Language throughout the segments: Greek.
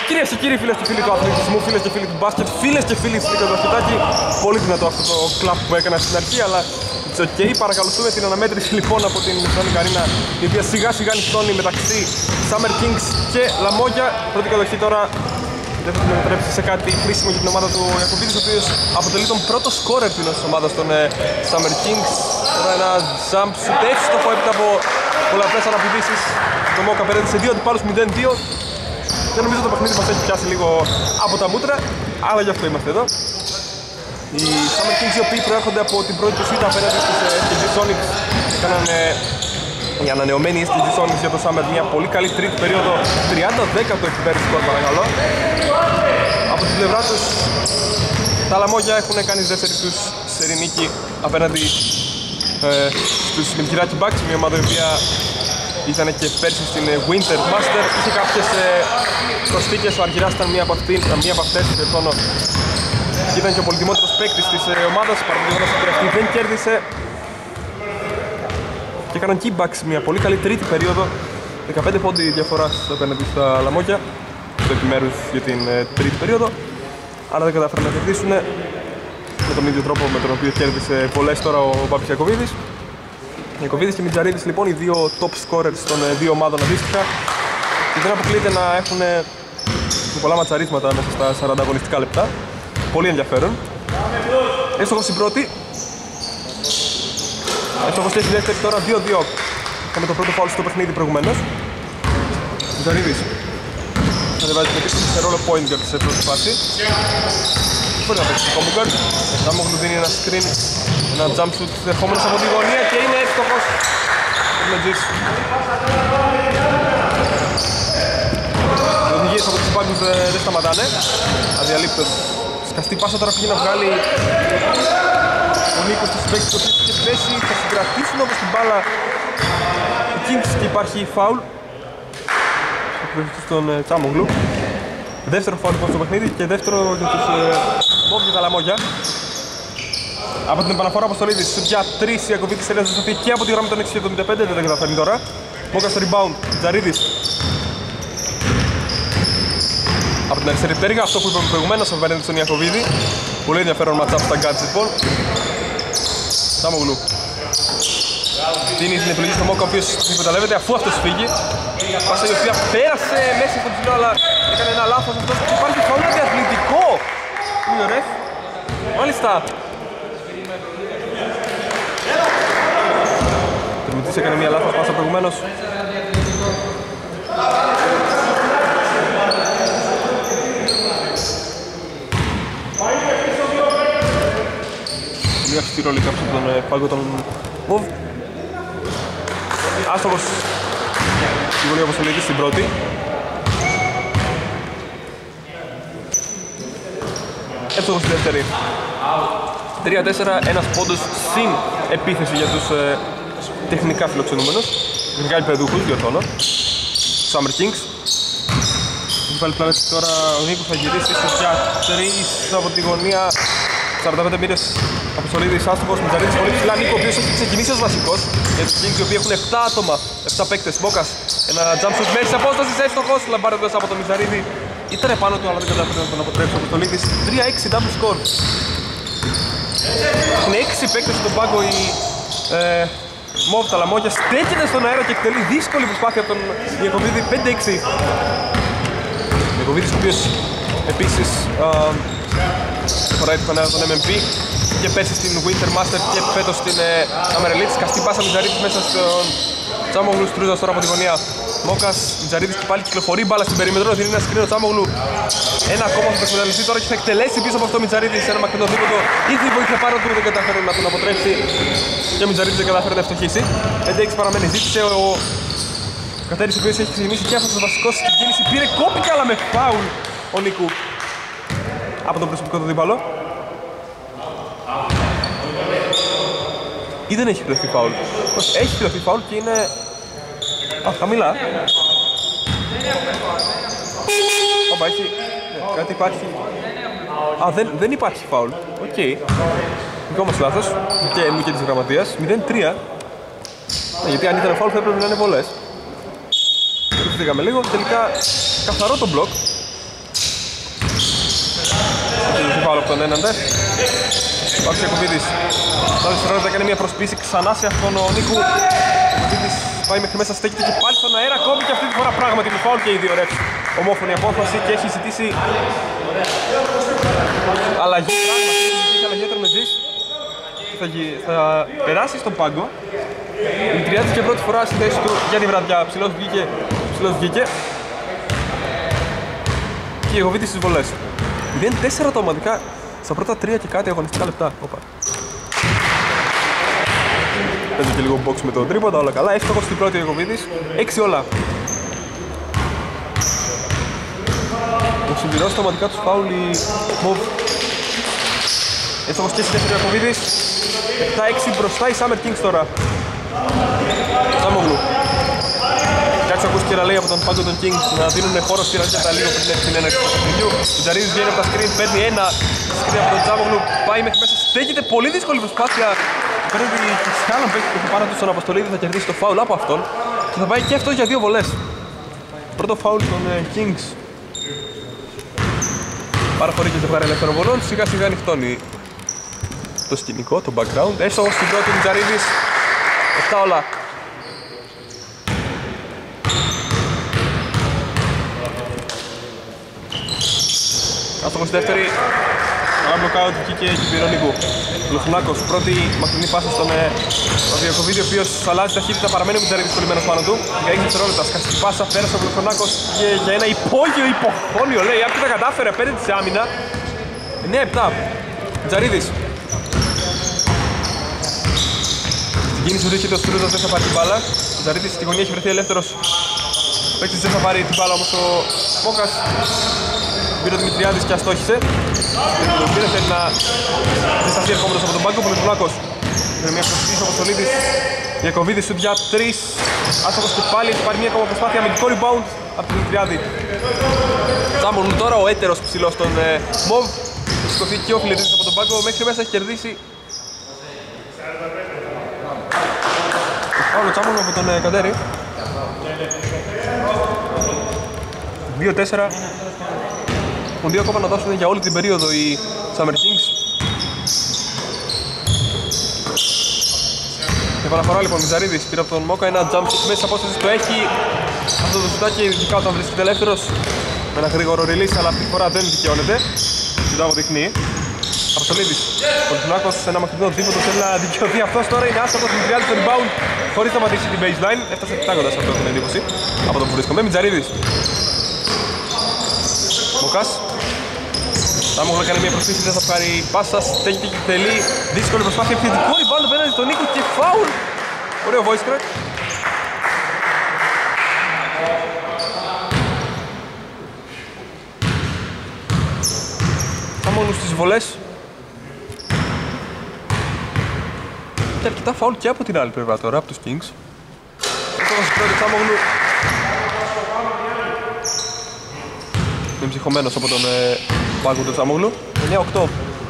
Κυρίες και κύριοι, φίλες και φίλοι του αθλητισμού, φίλες και φίλοι του μπάσκετ, φίλες και φίλοι του Μπασκετάκι, πολύ δυνατό αυτό το κλαπ που έκανα στην αρχή, αλλά it's ok. Παρακαλουστούμε την αναμέτρηση λοιπόν από την Sonic Arena, η οποία σιγά σιγά νυχτώνει μεταξύ Summer Kings και Λαμόγια. Πρώτη κατοχή τώρα δεν θα την μετατρέψει σε κάτι χρήσιμο για την ομάδα του Ιακωβίδης, ο οποίος αποτελεί τον πρώτο σκόρερ της ομάδας των Summer Kings. Τώρα ένα jump shoot εύστοχο έπειτα από πολλαπλές αναπηδήσεις. Το Μόκα απέναντι σε δύο αντιπάλους 0-2. Και νομίζω το παιχνίδι μας έχει πιάσει λίγο από τα μούτρα, αλλά γι' αυτό είμαστε εδώ. Οι Summer Kings, οι οποίοι προέρχονται από την πρώτη του ήττα απέναντι στους SKG Sonics, έκαναν η ανανεωμένη SKG Sonics για το Summer μια πολύ καλή τρίτη περίοδο, 30-10 το εκπέρι σκορ παρακαλώ. Από την πλευρά τους τα Λαμόγια έχουν κάνει δεύτερη τους σερί νίκη απέναντι στους Milwaukee Bucks, μια ομάδα η οποία ήταν και πέρσι στην Winter Master. Είχε κάποιες προσθήκες, ο Αργυράς ήταν μία από αυτές στο χρόνο και ήταν και ο πολυτιμότερος παίκτης της ομάδας, παραδείγματος ότι αυτή δεν κέρδισε και έκαναν και οι Bucks μια πολύ καλή τρίτη περίοδο, 15 πόντι διαφορά απέναντι στα Λαμόγια στο επιμέρους για την τρίτη περίοδο, άρα δεν κατάφεραν να κερδίσουν με τον ίδιο τρόπο με τον οποίο κέρδισε πολλές τώρα ο Μπάμπης Ιακωβίδης. Ιακωβίδης και Μιτζαρίδης λοιπόν, οι δύο top scorers των δύο ομάδων αντίστοιχα, και δεν αποκλείεται να έχουν πολλά ματσαρίσματα μέσα στα 40 αγωνιστικά λεπτά. Πολύ ενδιαφέρον. Έστοχος στην πρώτη. Έστοχος στη δεύτερη τώρα, 2-2. Είχαμε το πρώτο φάουλ στο παιχνίδι προηγουμένως. Μιτζαρίδης κατεβάζει με τίποτα σε ρόλο point για τη πρώτη φάση. Μπορεί να παίξει το Κόμπουγκαρ. Σάμογλου δίνει ένα screen, ένα jump shoot ερχόμενος από τη γωνία και είναι εύστοχος. Μετζής. Οι οδηγίες από τους πάγκους δεν σταματάνε. Αδιαλείπτως. Σκαστή πάσα τώρα πήγε να βγάλει ο Νίκος του συμπαίκτης, ο οποίος είχε πέσει. Θα συγκρατήσουν όμως την μπάλα του Kings και υπάρχει φάουλ στον Τσάμογλου. Δεύτερο φάουλ λοιπόν στο παιχνίδι και δεύτερο για τους Μόβ και τα Λαμόγια. Από την επαναφορά Αποστολίδης για 3 Ιακωβίδης τελεία θα σωθεί και από τη γραμμή των 6.75, δεν τα καταφέρνει τώρα. Μόκα στο rebound, Τζαρίδης. Από την αριστερή πτέρυγα, αυτό που είπαμε προηγουμένως απέναντι στον Ιακωβίδη. Πολύ ενδιαφέρον match-up στα guards λοιπόν. Σάμογλου. Δίνει την επιλογή στο Μόκα, ο οποίος εκμεταλλεύεται αφού αυτός φύγει. Πάσα η οποία πέρασε μέσα στο ψηλό, αλλά έκανε ένα λάθος αυτός. Υπάρχει φαουλ αντιαθλητικό. Είναι ωραίο. Μάλιστα. Τερμητής έκανε μια λάθος πάσα προηγουμένως. Μια αυστηρή ρόλη κάποιος από τον πάγκο των Μοβ. Άστοχος στη γωνία Αποστολίδης στην πρώτη. Εύστοχος στη δεύτερη. 3-4, ένας πόντος συν επίθεση για τους τεχνικά φιλοξενούμενους. Τεχνικά επαιδούχους, διορθώνω. Summer Kings. Έχει πάλι πλανέτη τώρα, ο Νίκος θα γυρίσει για 3 από τη γωνία. 45 μοίρες Αποστολίδης, άστοχος, Μιτζαρίδης πολύ ψηλά. Νίκο, ο οποίος έχει ξεκινήσει ως βασικός. Για τους Kings, οι οποίοι έχουν 7 άτομα, 7 παίκτες. Μόκας, ένα jump shoot μέση απόστασης, εύστοχος, λαμπάροντας από τον Μιτζαρίδη. Ήταν επάνω του, αλλά δεν κατάφερε να τον αποτρέψει ο Αποστολίδης. 3-6 double score. Έχουν 6 παίκτες στον πάγκο οι Μόβ, τα Λαμόγια. Στέκεται στον αέρα και εκτελεί δύσκολη προσπάθεια από τον Ιακωβίδη. 5-6. Ιακωβίδης, ο οποίος επίσης φοράει τη φανέλα των MMP και πέσει στην Winter Master και φέτος στην Summer Elite. Σκαστή πάσα Μιτζαρίδης μέσα στον Τσάμογλου. Στρούζας τώρα από τη γωνία. Μόκας, Μιτζαρίδης και πάλι κυκλοφορεί μπάλα στην περίμετρο. Δίνει ένα σκρίνο Τσάμογλου. Ένα ακόμα θα το εκμεταλλευτεί τώρα και θα εκτελέσει πίσω από αυτό ο Μιτζαρίδης. Ένα μακρινό δίποτο. Ήδη η βοήθεια πάνω του, δεν κατάφερε να τον αποτρέψει και ο Μιτζαρίδης δεν κατάφερε να ευστοχίσει. 5-6 παραμένει. Ζήτησε ο Κατέρης, ο οποίος έχει ξεκινήσει και αυτός ο βασικός στην κίνηση. Πήρε κόπηκε αλλά με φάουλ ο Νίκου από τον προσωπικό του δίπαλο. Ή δεν έχει πληρωθεί φάουλ? Έχει πληρωθεί φάουλ και είναι χαμηλά. Όπα, έχει. Κάτι υπάρχει. Δεν υπάρχει φάουλ. Οκ. Δικό μας λάθος. Και μου και της γραμματείας. 0-3. Γιατί αν ήταν φάουλ θα έπρεπε να είναι βολές. Φύγαμε λίγο. Τελικά καθαρό το μπλοκ. το φάουλ από τον Έναντε. Πάπης Ιακωβίδης. Τα δευτερόλεπτα έκανε μια προσπίση ξανά σε αυτόν ο Νίκου. Ιακωβίδης πάει μέχρι μέσα, στέκεται και πάλι στον αέρα. Κόμπει και αυτή τη φορά πράγματι με φάουλ και οι δύο ρεφς. Ομόφωνη απόφαση και έχει ζητήσει αλλαγή. Έχει αλλαγή τρομετής. Θα περάσει στον πάγκο. Δημητριάδης και πρώτη φορά στη θέση του για τη βραδιά. Ψηλός βγήκε. Και η Ιακωβίδης στις βολές. 0-4 τα ομαδικά στα πρώτα 3 και κάτι αγωνιστικά λεπτά. Παίζει και λίγο box με το τρίποντα, όλα καλά. Εύστοχος στην πρώτη ο Ιακωβίδης. 6 όλα. Έχει συμπληρώσει τα ομαδικά τους φάουλ η Μοβ. Εύστοχος και στη δεύτερη ο Ιακωβίδης. 7-6 μπροστά η Summer Kings τώρα. Σάμογλου. Κάτι ακούστηκε να λέει από τον πάγκο των Kings να δίνουν χώρο στη ρακέτα λίγο πριν την έναρξη του παιχνιδιού. Ο Τζαρίδης βγαίνει από τα screen, παίρνει ένα screen από τον Τζάμογλου, πάει μέχρι μέσα, στέκεται πολύ δύσκολη προσπάθεια. Παίρνει τη σκάλα που έχει πάνω του στον Αποστολίδη, θα κερδίσει το φάουλ από αυτόν και θα πάει και αυτό για 2 βολές. Πρώτο φάουλ των Kings. Παραχωρεί και ζευγάρι ελεύθερων βολών, σιγά σιγά νυχτώνει το σκηνικό, το background. Εύστοχος στην πρώτη του Τζαρίδης. 7 όλα. Άστοχος στη δεύτερη. Ένα μπλοκάουτ βγήκε και πήρε ο Νίκου. Λουθουνάκος, πρώτη μακρινή πάσα στον Ιακωβίδη, ο οποίος αλλάζει ταχύτητα, παραμένει ο Τζαρίδης κολλημένος πάνω του. Για 6 δευτερόλεπτα, σκαστική πάσα, πέρασε ο Λουθουνάκος και για ένα υπόγειο υποχώνιο, λέει, άπτυ τα κατάφερε, απέναντι σε άμυνα. 9-7, Τζαρίδης. Στην κίνηση που βρίσκεται ο Στρούζας δεν θα πάρει την μπάλα. Ο Τζαρίδης στη γωνία έχει βρεθεί ελεύθερος. Ο παίκτης δεν θα πάρει την μπάλα όμως ο Μόκας. Πήρε ο Δημητριάδης και αστόχησε. Τον πήρε, θέλει να ζεσταθεί ερχόμενος από τον πάγκο. Ο Λουθουνάκος πήρε μια προσπίση από τον Λίδης. Ιακωβίδης σου για 3. Άστοχος και πάλι, έχει πάρει μια ακόμα προσπάθεια. Αμυντικό rebound από τον Δημητριάδη. Τζάμογλου τώρα, ο έτερος ψηλός των Μοβ. Έχει σηκωθεί και ο Φιλετής από τον πάγκο. Μέχρι μέσα έχει κερδίσει ο Τζάμογλου από τον Καντέρη. 2-4. Έχουν 2 ακόμα να δώσουν για όλη την περίοδο οι Summer Kings. Επαναφορά λοιπόν, Μιζαρίδης πήρε από τον Μόκα ένα jump shot μέσα απόσταση, το έχει αυτό το σουτάκι, ειδικά όταν βρίσκεται ελεύθερος με ένα γρήγορο release, αλλά αυτή τη φορά δεν δικαιώνεται. Δεν το αποδείχνει. Αποστολίδης, ο Λουθουνάκος σε ένα μακρινό δίποτο θέλει να δικαιωθεί αυτός, τώρα είναι άστοχος με 30 το rebound χωρίς να σταματήσει την baseline. Έφτασε κοιτάγοντας αυτό την εντύπωση από το που βρίσκομαι. Μιτζαρίδης. Μοκάς. Σάμογλου έκανε μια προσθήκη, δεν θα πάρει πάσα, στέκεται και τελεί. Δύσκολη προσπάθεια, επιθετικό rebound απέναντι στον Νίκο και φάουλ. Ωραίο voice crack. Σάμογλου στις βολές. Και αρκετά φάουλ και από την άλλη πλευρά τώρα, από τους Kings. Εύστοχος πρώτη Σάμογλου. Είναι ψυχωμένος από τον πάγκο του Σάμογλου. 9-8.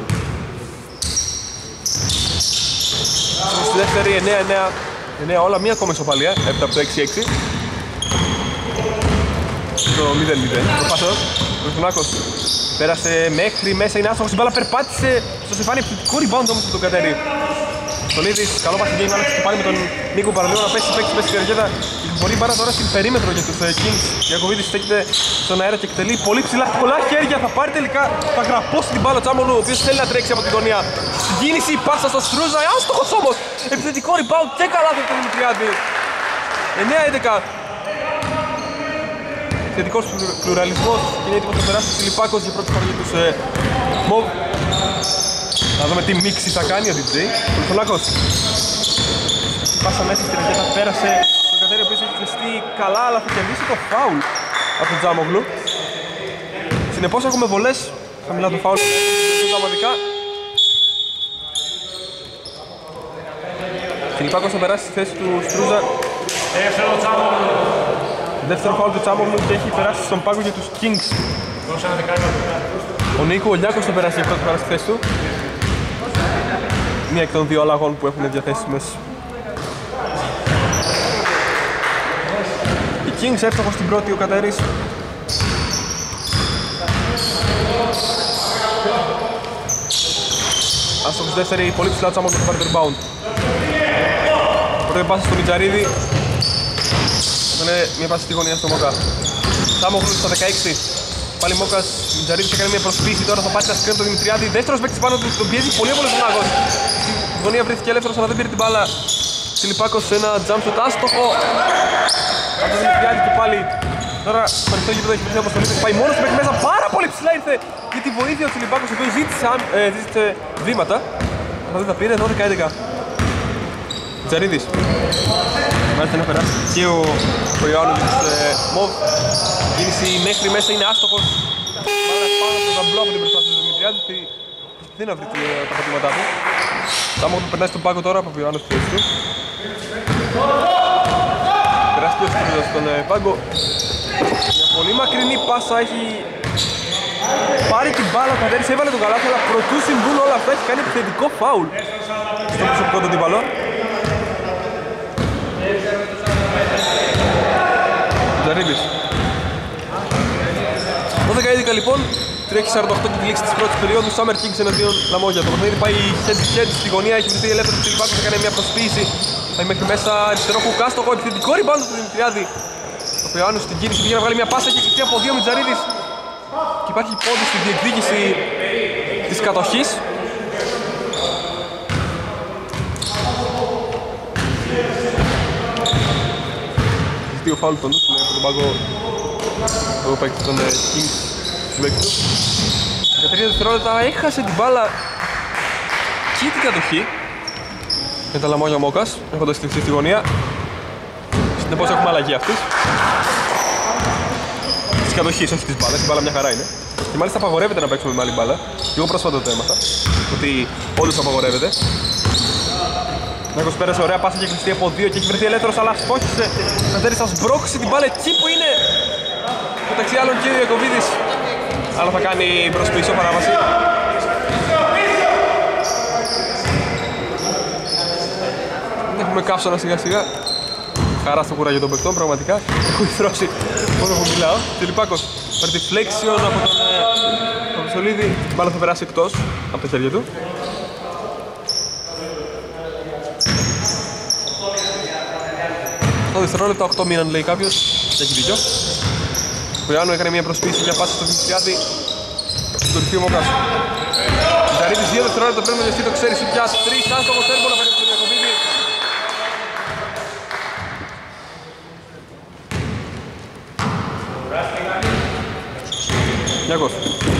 Στη δεύτερη 9-9. 9 όλα, μία ακόμα ισοπαλία. Έπειτα από το 6-6. Το 0-0. Το πάσος. Ο Λουθουνάκος πέρασε μέχρι μέσα, είναι άστοχος. Η μπάλα περπάτησε στο στεφάνι, επιθετικό rebound όμως από τον Κατέρι. Στολίδης, καλό πασχή game, άλλαξε και πάλι με τον Νίκο παραλίγο να πέσει στην καρδιέτα. Μπορεί μπάρα τώρα στην περίμετρο για τους Kings. Ιακωβίδης στέκεται στον αέρα και εκτελεί πολύ ψηλά, πολλά χέρια, θα πάρει τελικά, θα γραπώσει την μπάλα Τζάμογλου, ο οποίος θέλει να τρέξει από την γωνία. Συγκίνηση, πάσα στο Στρούζα, άστοχος όμως, επιθετικό rebound και καλά του Δημητριάδη. 9-11. Θετικός πλουραλισμός και είναι έτοιμος να περάσει ο Φιλιππάκος για πρώτη φορά για τους Μοβ. Να δούμε τι μίξη θα κάνει ο DJ. Ο Λουθουνάκος πάσα μέσα στην ρακέτα, πέρασε τον Κατέρι, ο οποίος έχει κλειστεί καλά, αλλά θα κερδίσει το φάουλ από τον Τζάμογλου. Συνεπώς έχουμε βολές, χαμηλά το φάουλ δραματικά. Φιλιππάκος θα περάσει στη θέση του Στρούζα. Δεύτερο φάουλ του Τζάμογλου και έχει περάσει στον πάγκο για τους Kings. Ο Νίκο Ολιάκος θα περάσει για πρώτη φορά στη θέση του. Μία εκ των δύο αλλαγών που έχουν διαθέσιμες. Οι Kings εύστοχος στην πρώτη, ο Κατέρης. άστοχος δεύτερη, πολύ ψηλά Τσάμος θα πάρει το rebound. Πρώτη πάσα στο Μιτζαρίδη. Είναι μια πάσα στη γωνία στο Μόκα. Τσάμος στα 16. Πάλι Μόκας, Μιτζαρίδης έκανε μια προσποίηση, τώρα θα πάει να σκρίνει τον Δημητριάδη. Δεύτερος παίκτης πάνω του, τον πιέζει πολύ ο Μονάκος. Στη γωνία βρέθηκε ελεύθερος αλλά δεν πήρε την μπάλα. Τσιλιπάκος σε ένα jump shot άστοχο. Από τον Δημητριάδη και πάλι. Τώρα στο ανοιχτό γήπεδο έχει βρεθεί ο Αποστολίδης, πάει μόνος του μέχρι μέσα, πάρα πολύ ψηλά ήρθε για τη βοήθεια ο Τσιλιπάκος, ο οποίος ζήτησε βήματα. Αλλά δεν τα πήρε, 12-11. Μιτζαρίδης. Μάλιστα να περάσει και ο Ιωάννοβιτς Μοβ. Κίνηση μέχρι μέσα είναι άστοχος. Μάλιστα πάνω από το ταμπλό από την προσπάθεια του Δημητριάδη. Δεν θα βρει τα πατήματά του. Τάμο που περνάει στον πάγκο τώρα από τον Ιωάννοβιτς του. Περάσει και ο Στρίδας στον πάγκο. Μια πολύ μακρινή πάσα έχει πάρει την μπάλα, κατέρισε, έβαλε τον καλάθι, αλλά προτού συμβούν όλα αυτά έχει κάνει επιθετικό φάουλ στο προσωπικό του αντίπαλο. Τζαρίδης. 12-11 λοιπόν, τρέχει 48 και τη λήξη της πρώτης περίοδου. Summer Kings εναντίον Λαμόγια. Το παιχνίδι πάει head στη γωνία, έχει βρεθεί ελεύθερο του Τσιλιπάκου, θα κάνει μια προσποίηση. Πάει μέχρι μέσα, αριστερό κουκάστοχο, επιθετικό rebound του Δημητριάδη. Ο Ιωάννης στην κίνηση πήγε να βγάλει μια πάσα και κλειστεί από δύο Μιτζαρίδης. Και υπάρχει πόντι στη διεκδίκηση της κατοχής. Ζητεί ο φάουλ των Νούτου από τον πάγκο ο παίκτης των Kings του παίκτη του. 13 δευτερόλεπτα έχασε την μπάλα και την κατοχή με τα Λαμόγια Μόκας, έχοντας στηριχθεί στη γωνία. Συνεπώς έχουμε αλλαγή αυτής. Της κατοχής, όχι της μπάλας, η μπάλα μια χαρά είναι. Και μάλιστα απαγορεύεται να παίξουμε με άλλη μπάλα. Και εγώ πρόσφατα το έμαθα, ότι όντως απαγορεύεται. Νάκος πέρασε ωραία πάσα και κλειστεί από δύο και έχει βρεθεί ελεύθερος, αλλά στόχισε να θέλει να σμπρώξει την μπάλα εκεί που είναι. Μεταξύ άλλων και ο Ιακωβίδης, αλλά θα κάνει προς πίσω παράβαση. Έχουμε καύσωνα σιγά σιγά. Χαρά στο κουράγιο των παικτών, πραγματικά. Έχω ηθρώσει μόνο που μιλάω. Τσιλιπάκος παίρνει τη flexion από τον Αποστολίδη. Η μπάλα θα περάσει εκτός από τα χέρια του. Το δευτερόλεπτα 8 μήναν λέει κάποιος. Έχει δίκιο. Ο Ιωάννου έκανε μια προσποίηση, μια πάση στο Δημητριάδη. Στην κορυφή ο Μόκας. Ζαρίδης 2 δευτερόλεπτα πρέπει να διαστεί, το ξέρει σου πια. 3 άστοχος έρμπο να παίρνει τον Ιακωβίδη. Γιάκος.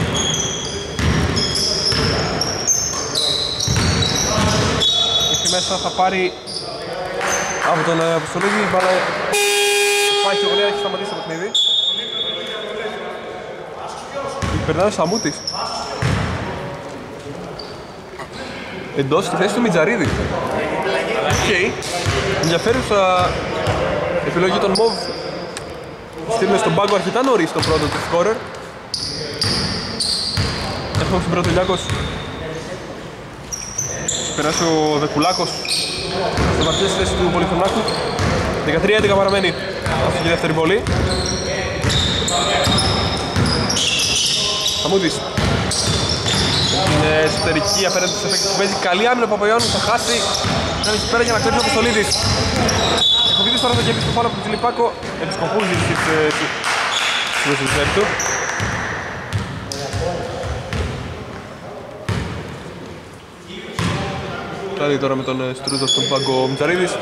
Εκεί μέσα θα πάρει από τον Αποστολίδη, η μπάλα πάει στη γωνία, έχει σταματήσει το παιχνίδι. Περνάει ο Σαμούτης. Εντός στη θέση του Μιτζαρίδη. Okay. Ενδιαφέρουσα επιλογή των Μοβ. Στείλουμε στον πάγκο αρκετά νωρίς το πρώτο του σκόρερ. Έχουμε στην πρώτη Λιάκος. Περάσει ο Δεκουλάκος στο βαθιές στη θέση του Πολυθωνάκου. 13-11 παραμένει αυτή η δεύτερη βολή. Σαμούτης. Είναι εσωτερική απέναντι στους εφέκτες που παίζει. Καλή άμυνα από Παπαϊάννου, θα χάσει. Ήταν εκεί πέρα για να ξέρει ο Αποστολίδης. Ιακωβίδης τώρα θα γεύει στο φάλο από τον Τσιλιπάκο. Επισκοπούζει στη θέση του. Θα δει τώρα με τον Στρούζο στον πάγκο Μιτζαρίδης.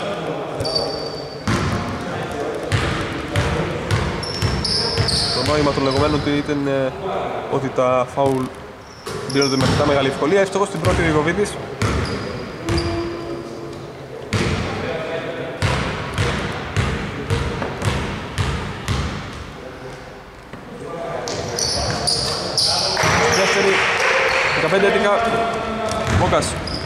Το νόημα των λεγόμενων ήταν ότι τα φάουλ δίνονται με αρκετά μεγάλη ευκολία. Ευτυχώς στην πρώτη ο Ιακωβίδης. Δεύτερη, 15-11, Μόκας.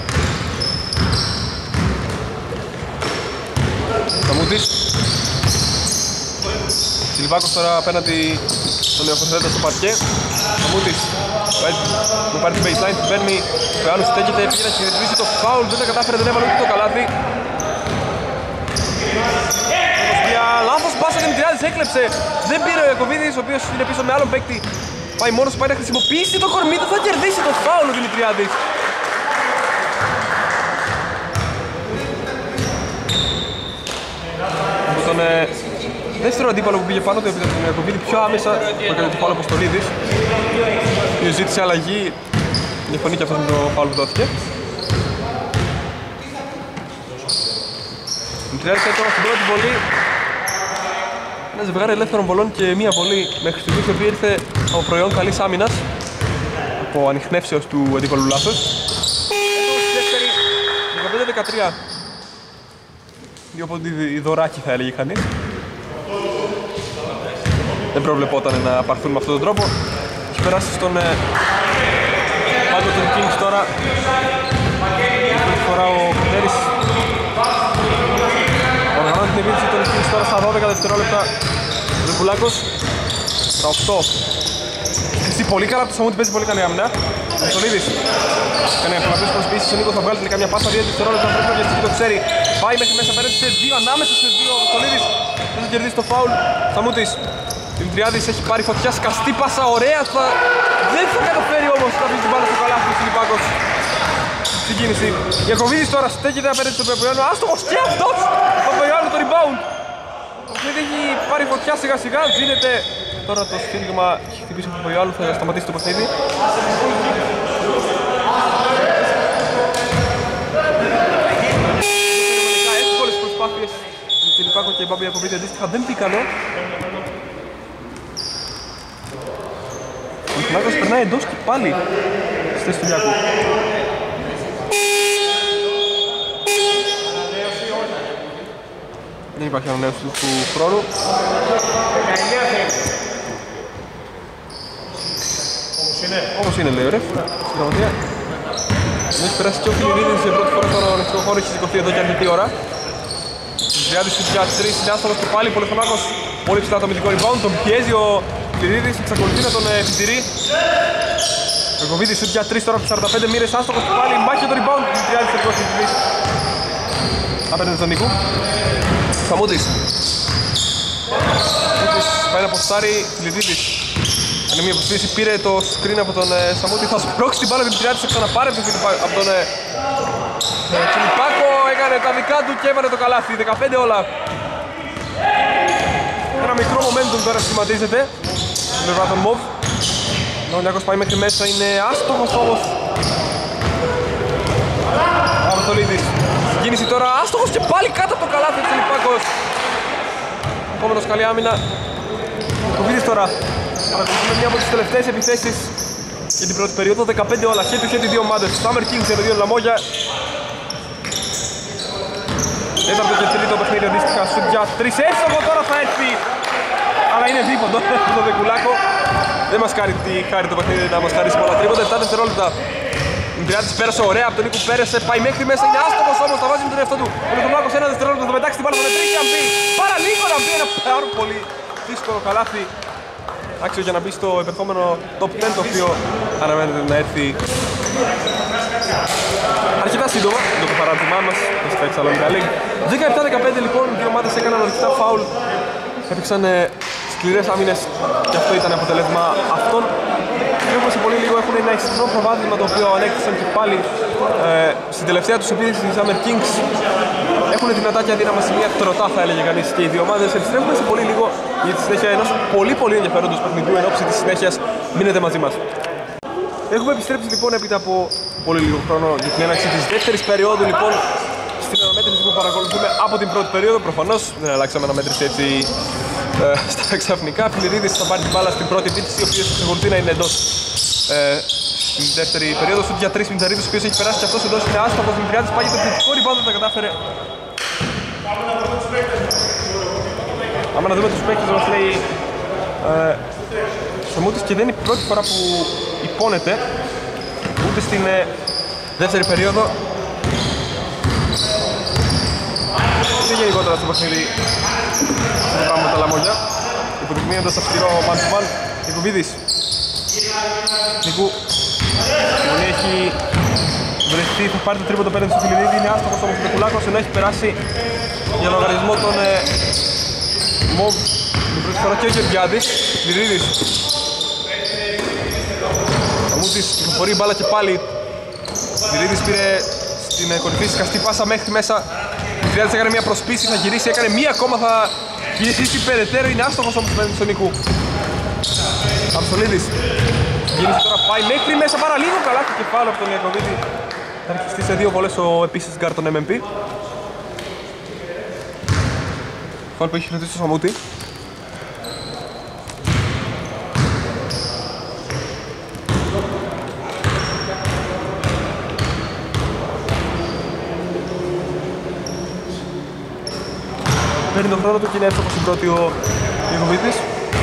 Σαμούτης. Τσιλιπάκος τώρα απέναντι στον Νεοφοθέτα στο παρκέ. Σαμούτης μου πάρει την baseline, την παίρνει. Ο Ιωάννους στέκεται, πήγε να χειριτρήσει το foul, δεν τα κατάφερε, δεν έβαλε ούτε το καλάθι. Μια λάθος πάσα Δημητριάδης έκλεψε. Δεν πήρε ο Ιακωβίδης, ο οποίος είναι πίσω με άλλον παίκτη. Πάει μόνος, πάει να χρησιμοποιήσει το κορμί του, θα κερδίσει το foul ο Δημητριάδης. δεύτερο αντίπαλο που πήγε πάνω του, επειδή τον Ιακωβίδη πιο άμεσα που έκανε το φάουλ Αποστολίδης. Και ζήτησε αλλαγή, διαφωνεί και αυτός με το φάουλ που δόθηκε. Τριάδες τώρα στην πρώτη βολή. Ένα ζευγάρι ελεύθερων βολών και μία βολή μέχρι στιγμής, η οποία ήρθε από προϊόν καλής άμυνας, από ανιχνεύσεως του αντίπαλου λάθος. Δεύτερη, 15-13. Δύο ποντίδι δωράκι θα έλεγε κανείς. Δεν προβλεπόταν να πάρθουν με αυτόν τον τρόπο. Έχει περάσει στον πάντο των Kings τώρα. Πρώτη φορά ο Κοντέρης οργανώνει την επίθεση των Kings τώρα στα 12 δευτερόλεπτα. Ο Δεκουλάκος στα 8. Εσύ πολύ καλά από το Σαμούτη, παίζει πολύ καλή άμυνα. Ο Στολίδης κάνει πολλαπλές προσποιήσεις, ο Νίκος θα βγάλει τελικά μια πάσα 2 δευτερόλεπτα, πρέπει να διαστήσει το ξέρει. Πάει μέχρι μέσα, παίρνει σε 2, ανάμεσα σε 2, ο Στολίδης δεν θα κερδίσει το φάουλ. Σαμούτης, Δημητριάδης έχει πάρει φωτιά, σκαστή πάσα, ωραία, δεν θα καταφέρει όμως να αφήσει την μπάλα στο καλάθι του Φιλιππάκος. Στην κίνηση, Ιακωβίδης τώρα στέκεται απέναντι στον Παπαϊωάννου, άστοχος και αυτός, ο Παπαϊωάννου το rebound. Ο Φλίδη έχει πάρει φωτιά σιγά σιγά, δίνεται τώρα το σφύριγμα, έχει χτυπήσει ο Παπαϊωάννου, θα σταματήσει το παιχνίδι. Εύκολες προσπάθειες του Φιλιππάκο και Μπάμπη Ιακωβίδη αντίστοιχα δεν πήκανε. Ο Φιλιππάκος περνάει εντός και πάλι στη θέση του Λιάκου. Δεν υπάρχει ανανέωση του χρόνου. Όμως είναι λέει ο ρεφ, στην γραμματεία. Δεν έχει περάσει και ο Φιλιππίδης για πρώτη φορά στον ανοιχτό χώρο, έχει σηκωθεί εδώ και αρκετή ώρα. Τριάδης του για 3, είναι άστοχος και πάλι, Πολυθωνάκος πολύ ψηλά το αμυντικό rebound, τον πιέζει ο Φιλιππίδης, εξακολουθεί να τον επιτηρεί. Ο Κοβίδης σου για 3 τώρα από 45 μοίρες, άστοχος και πάλι, μάχη το rebound, Τριάδης τελικός Φιλιππίδης απέναντι στον Νίκου. Σαμούτης πάει να ποστάρει, Φιλιππίδης είναι μια προσπίση, πήρε το screen από τον Σαμούτη, θα σπρώξει την μπάλα, Δημητριάδης θα ξαναπάρει από τον Φιλιππάκο, έκανε τα δικά του και έβαλε το καλάθι, 15 όλα. Ένα μικρό momentum τώρα σχηματίζεται στην πλευρά των Μοβ. Ο Λιάκος πάει μέχρι μέσα, είναι άστοχος όμως. Ο Αποστολίδης, κίνηση τώρα, άστοχος και πάλι κάτω από το καλάθι του Φιλιππάκος. Επόμενος καλή άμυνα. Ο Κοβίδης τώρα. Παρακολουθούμε μια από τις τελευταίες επιθέσεις για την πρώτη περίοδο, 15 όλα, head to head οι δύο ομάδες, Summer Kings και το δύο Λαμόγια. Τέταρτο και τρίτο παιχνίδι αντίστοιχα, σουτ για 3, εύστοχο τώρα θα έρθει, αλλά είναι δίποντο το Δεκουλάκο. Δεν μας κάνει τη χάρη το παιχνίδι να μας χαρίσει πολλά τρίποτα, 7 δευτερόλεπτα. Ο Τριάδης πέρασε ωραία από τον Νίκο, πέρασε, πάει μέχρι μέσα, είναι άστοχος όμως, θα βάζει με τον εαυτό του. Ο Λεκομάκος 1 δευτερόλεπτο, θα πετάξει την μπάλα, θα μετρήσει αν μπει, παραλίγο να μπει, ένα πάρα πολύ δύσκολο καλάθι. Άξιο για να μπει στο επερχόμενο top 10, το οποίο αναμένεται να έρθει αρκετά σύντομα, το παράδειγμά μας στα Θεσσαλονικά League. 17-15 λοιπόν, οι δύο ομάδες έκαναν αρκετά φάουλ, έπαιξαν σκληρές άμυνες και αυτό ήταν αποτέλεσμα αυτών. Έχουμε σε πολύ λίγο έχουν ένα εξαιρετικό προβάδισμα το οποίο ανέκτησαν και πάλι στην τελευταία τους επίθεση της Summer Kings. Έχουν δυνατά και αδύναμα σημεία τροτά θα έλεγε κανείς και οι δύο ομάδες. Επιστρέφουμε σε πολύ λίγο για τη συνέχεια ενός πολύ ενδιαφέροντος παιχνιδιού εν ώψη της συνέχειας. Μείνετε μαζί μας. Έχουμε επιστρέψει λοιπόν έπειτα από πολύ λίγο χρόνο για την έναρξη της δεύτερης περίοδου λοιπόν. Στην αναμέτρηση που παρακολουθούμε από την πρώτη περίοδο, προφανώς δεν αλλάξαμε αναμέτρηση έτσι στα ξαφνικά. Φιλιππίδης θα πάρει την μπάλα στην πρώτη επίθεση, ο οποίος εξακολουθεί να είναι εντός στην δεύτερη περίοδο. Σουτ για 3 Μινταρίδης, ο οποίος έχει περάσει και αυτός εντός, είναι άστοχος. Δημητριάδης πάει για το κριτικό rebound, δεν τα κατάφερε. Άμα να δούμε τους παίκτες μας λέει Σαμούτης και δεν είναι η πρώτη φορά που υπόνεται ούτε στην δεύτερη περίοδο ούτε γενικότερα στο παιχνίδι. Δεν πάμε με τα Λαμόγια υποδεικνύοντας αυστηρό man-to-man. Νικουβίδης Νικού Μονή έχει βρεθεί, θα πάρει το τρίποντο πέραντι στο Φιλιππίδη, είναι άστοχος όμως ο Δεκουλάκος ενώ έχει περάσει για λογαριασμό των Μοβ την πρώτη φορά και ο Γεωργιάδης. Φιλιππίδης Σαμούτης κυκλοφορεί μπάλα και πάλι. Φιλιππίδης πήρε στην κορυφή σκαστή πάσα μέχρι μέσα. Φιλιππίδης έκανε μια προσπίση, θα γυρίσει, έκανε μία ακόμα, θα Κίνηση περαιτέρω, είναι άστοχος όμως στον Νίκου. Αψολίδης. Κίνηση τώρα πάει μέχρι μέσα, παραλίγο καλά το κεφάλαιο από τον Ιακωβίδη. Θα αρχιστεί σε 2 βολές ο επίσης γκάρ των MMP. Φάουλ που έχει χειριστεί στο Σαμούτη. Παίρνει τον χρόνο του και είναι εύστοχος στην πρώτη ο Ιακωβίδης.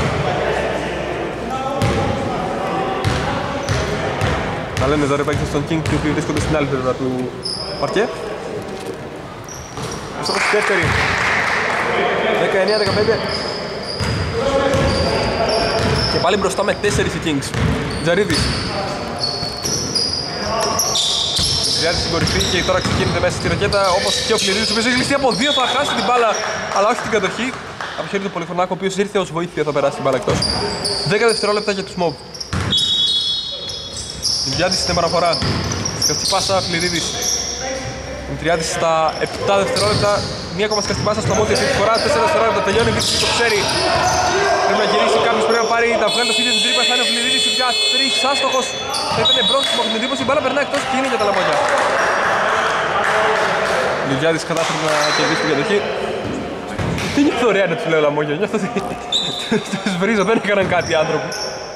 Να λένε εδώ ρε παίκτες στον King οι οποίοι βρίσκονται στην άλλη πλευρά του παρκέ. Εύστοχος στη δεύτερη. 19-15. Και πάλι μπροστά με 4 οι Kings. Τζαρίδης. Τζαρίδης στην κορυφή και τώρα ξεκίνησε μέσα στη ρακέτα όπως και ο Φληρίδης, ο οποίος έχει ληστεί από 2, θα χάσει την μπάλα αλλά όχι την κατοχή. Από χέρι του Πολυχρονάκου, ο οποίος ήρθε ως βοήθεια, θα περάσει την μπάλα εκτός. 10 δευτερόλεπτα για τους Mob. Δημητριάδης στην επαναφορά. Σκαστή πάσα Φληρίδης. Δημητριάδης στα 7 δευτερόλεπτα. Μία ακόμα σκαστή πάσα στο Μότι αυτή τη φορά. 4 δευτερόλεπτα τελειώνει. Βίτσης το ξέρει. Πρέπει να γυρίσει κάποιος, πρέπει να πάρει τα βγάλει το φίδι του τρίπα. Θα είναι ο Φληρίδης για 3 άστοχος. Θα ήταν μπρόστιμο, έχω την εντύπωση. Η μπάλα περνάει εκτός και είναι για τα λαμόγια. Δημητριάδης κατάφερε να κερδίσει την κατοχή. Τι νιώθω ωραία να τους λέω λαμόγια. Νιώθω ότι τους βρίζω, δεν έκαναν κάτι άνθρωποι.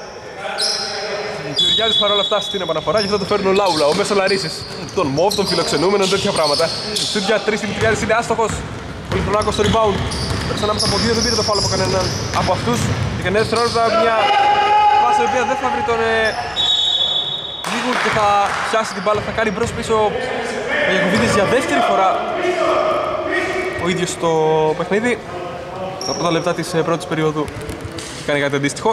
Ο Γιάννης παρόλα αυτά στην επαναφορά και αυτό το φέρνει ο Λάουλα, ο Μέσο Λαρίσης. Τον Μοβ, τον φιλοξενούμενο, τέτοια πράγματα. Σουτ για 3 Δημητριάδης είναι άστοχος. Πολυχρονάκος στο rebound. Πέρασε ανάμεσα από 2, δεν πήρε το φάουλ από κανέναν από αυτούς. Και 9 δευτερόλεπτα μια πάσα η οποία δεν θα βρει τον λίγο και θα πιάσει την μπάλα, θα κάνει μπρος πίσω ο Ιακωβίδης για δεύτερη φορά. Ο ίδιος στο παιχνίδι. Στα πρώτα λεπτά της πρώτης περίοδου κάνει κάτι αντίστοιχο.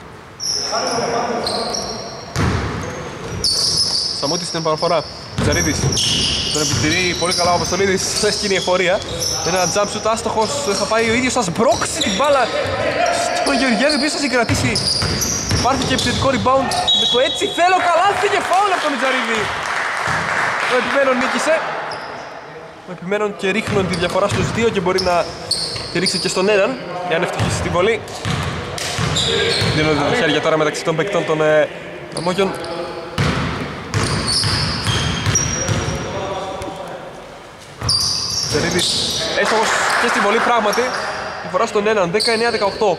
Σαμούτης στην επαναφορά. Τζαρίδης. Τον επιτηρεί πολύ καλά ο Αποστολίδης. Θέσκει η εφορία. Ένα jump shoot άστοχος. Θα πάει ο ίδιος, θα σμπρώξει την μπάλα στον Γεωργιάδη, ο οποίος θα συγκρατήσει. Υπάρχει και επιθετικό rebound. Με το έτσι θέλω καλάθι και φάουλ από τον Τζαρίδη. Ο επιμένων νίκησε. Ο επιμένων και ρίχνουν τη διαφορά στους 2 και μπορεί να τη ρίξει και στον έναν. Εάν ευτυχίσει την βολή. Δίνονται τα χέρια τώρα μεταξύ των παικτών των Αμόγιων. Τζαρίδης έστοχος και στη βολή πράγματι. Η φορά στον έναν, 19-18.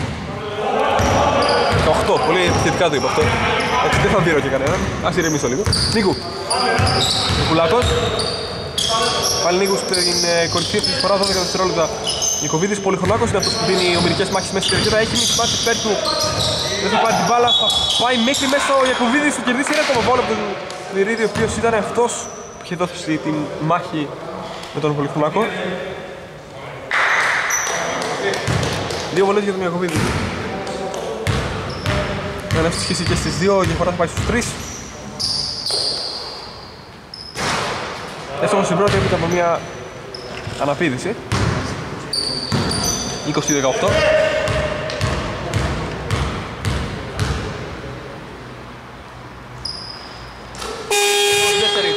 18, πολύ επιθετικά το είπα αυτό. Έτσι δεν θα δίνω και κανέναν. Ας ηρεμήσω λίγο. Νίκου. Κουλάκος. Πάλι Νίκου στην κορυφή αυτή τη φορά, 12 δευτερόλεπτα. Νικοβίδης, Πολυχρονάκος είναι αυτός που δίνει ομιλικές μάχες μέσα στη ρακέτα. Έχει μισή πάση υπέρ του. Δεν θα πάρει την μπάλα, θα πάει μέχρι μέσα ο Ιακωβίδης. Θα κερδίσει ένα ακόμα βόλο από τον Μυρίδη, ο οποίος ήταν αυτός που είχε δώσει την μάχη με τον Πολυχρονάκο. 2 βολές για τον Ιακωβίδη. Αν ευτυχίσει και στις 2, η διαφορά θα πάει στους 3. Έστω στην πρώτη έπειτα από μια αναπήδηση. 20-18. Δεύτερη.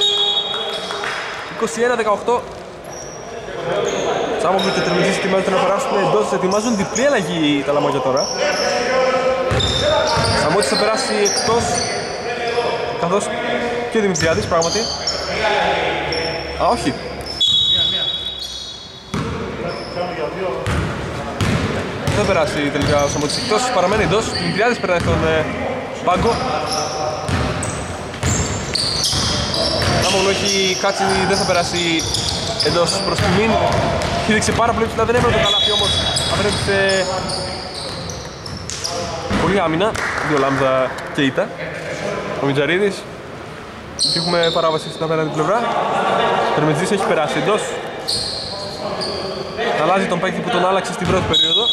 21-18. Σάμογλου και Τερμιτζής ετοιμάζονται να περάσουν εντός, ετοιμάζουν διπλή αλλαγή τα λαμόγια τώρα. Σαμούτης θα περάσει εκτός, καθώς και ο Δημητριάδης πράγματι. Α, όχι. Δεν θα περάσει τελικά ο Σαμούτης εκτός, παραμένει εντός. Ο Δημητριάδης περνάει στον πάγκο. Σάμογλου έχει κάτσει, δεν θα περάσει εντός προς τιμήν. Χείριξε πάρα πολύ ψηλά, δεν έμενε το καλάθι όμως. Απέναντι πολύ άμυνα, 2 λάμδα και ήττα. Ο Μιτζαρίδης. Και έχουμε παράβαση στην απέναντι πλευρά. Ο Τερμετζής έχει περάσει εντός. Αλλάζει τον παίκτη που τον άλλαξε στην πρώτη περίοδο.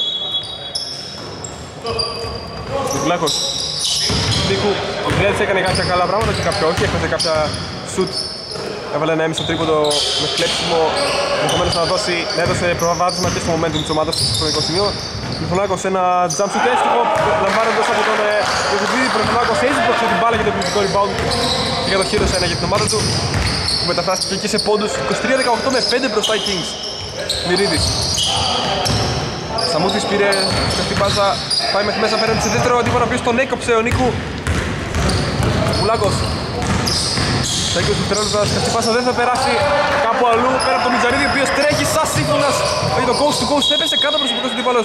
Νικουλάκος. Νίκου, ο Μιτζαρίδης έκανε κάποια καλά πράγματα και κάποια όχι. Έχασε κάποια σουτ. Έβαλε ένα έμισο τρίποντο με κλέψιμο. Ενδεχομένως να έδωσε προβάδισμα και στο momentum της ομάδας στο χρονικό σημείο. Πολυχρονάκος ένα jump shoot έστοχο, λαμβάνοντας από τον Ιακωβίδη. Πολυχρονάκος έσπρωξε την μπάλα για το επιθετικό rebound και για το χείρος ένα για την ομάδα του, που μεταφράστηκε και σε πόντους. 23-18 με 5 μπροστά οι Kings. Μυρίδης. Σαμούτης πήρε σκεφτή πάσα, πάει μέχρι μέσα πέραν σε δεύτερο αντίπαλο, ο οποίος τον έκοψε ο Νίκου. Πουλάκος. Στα 20 δευτερόλεπτα σκεφτή πάσα δεν θα περάσει κάπου αλλού, πέρα από τον Μιτζαρίδη, ο οποίος τρέχει σαν σύμφωνας. Έχει το coast to coast, έπεσε κάτω προσωπικός αντίπαλος.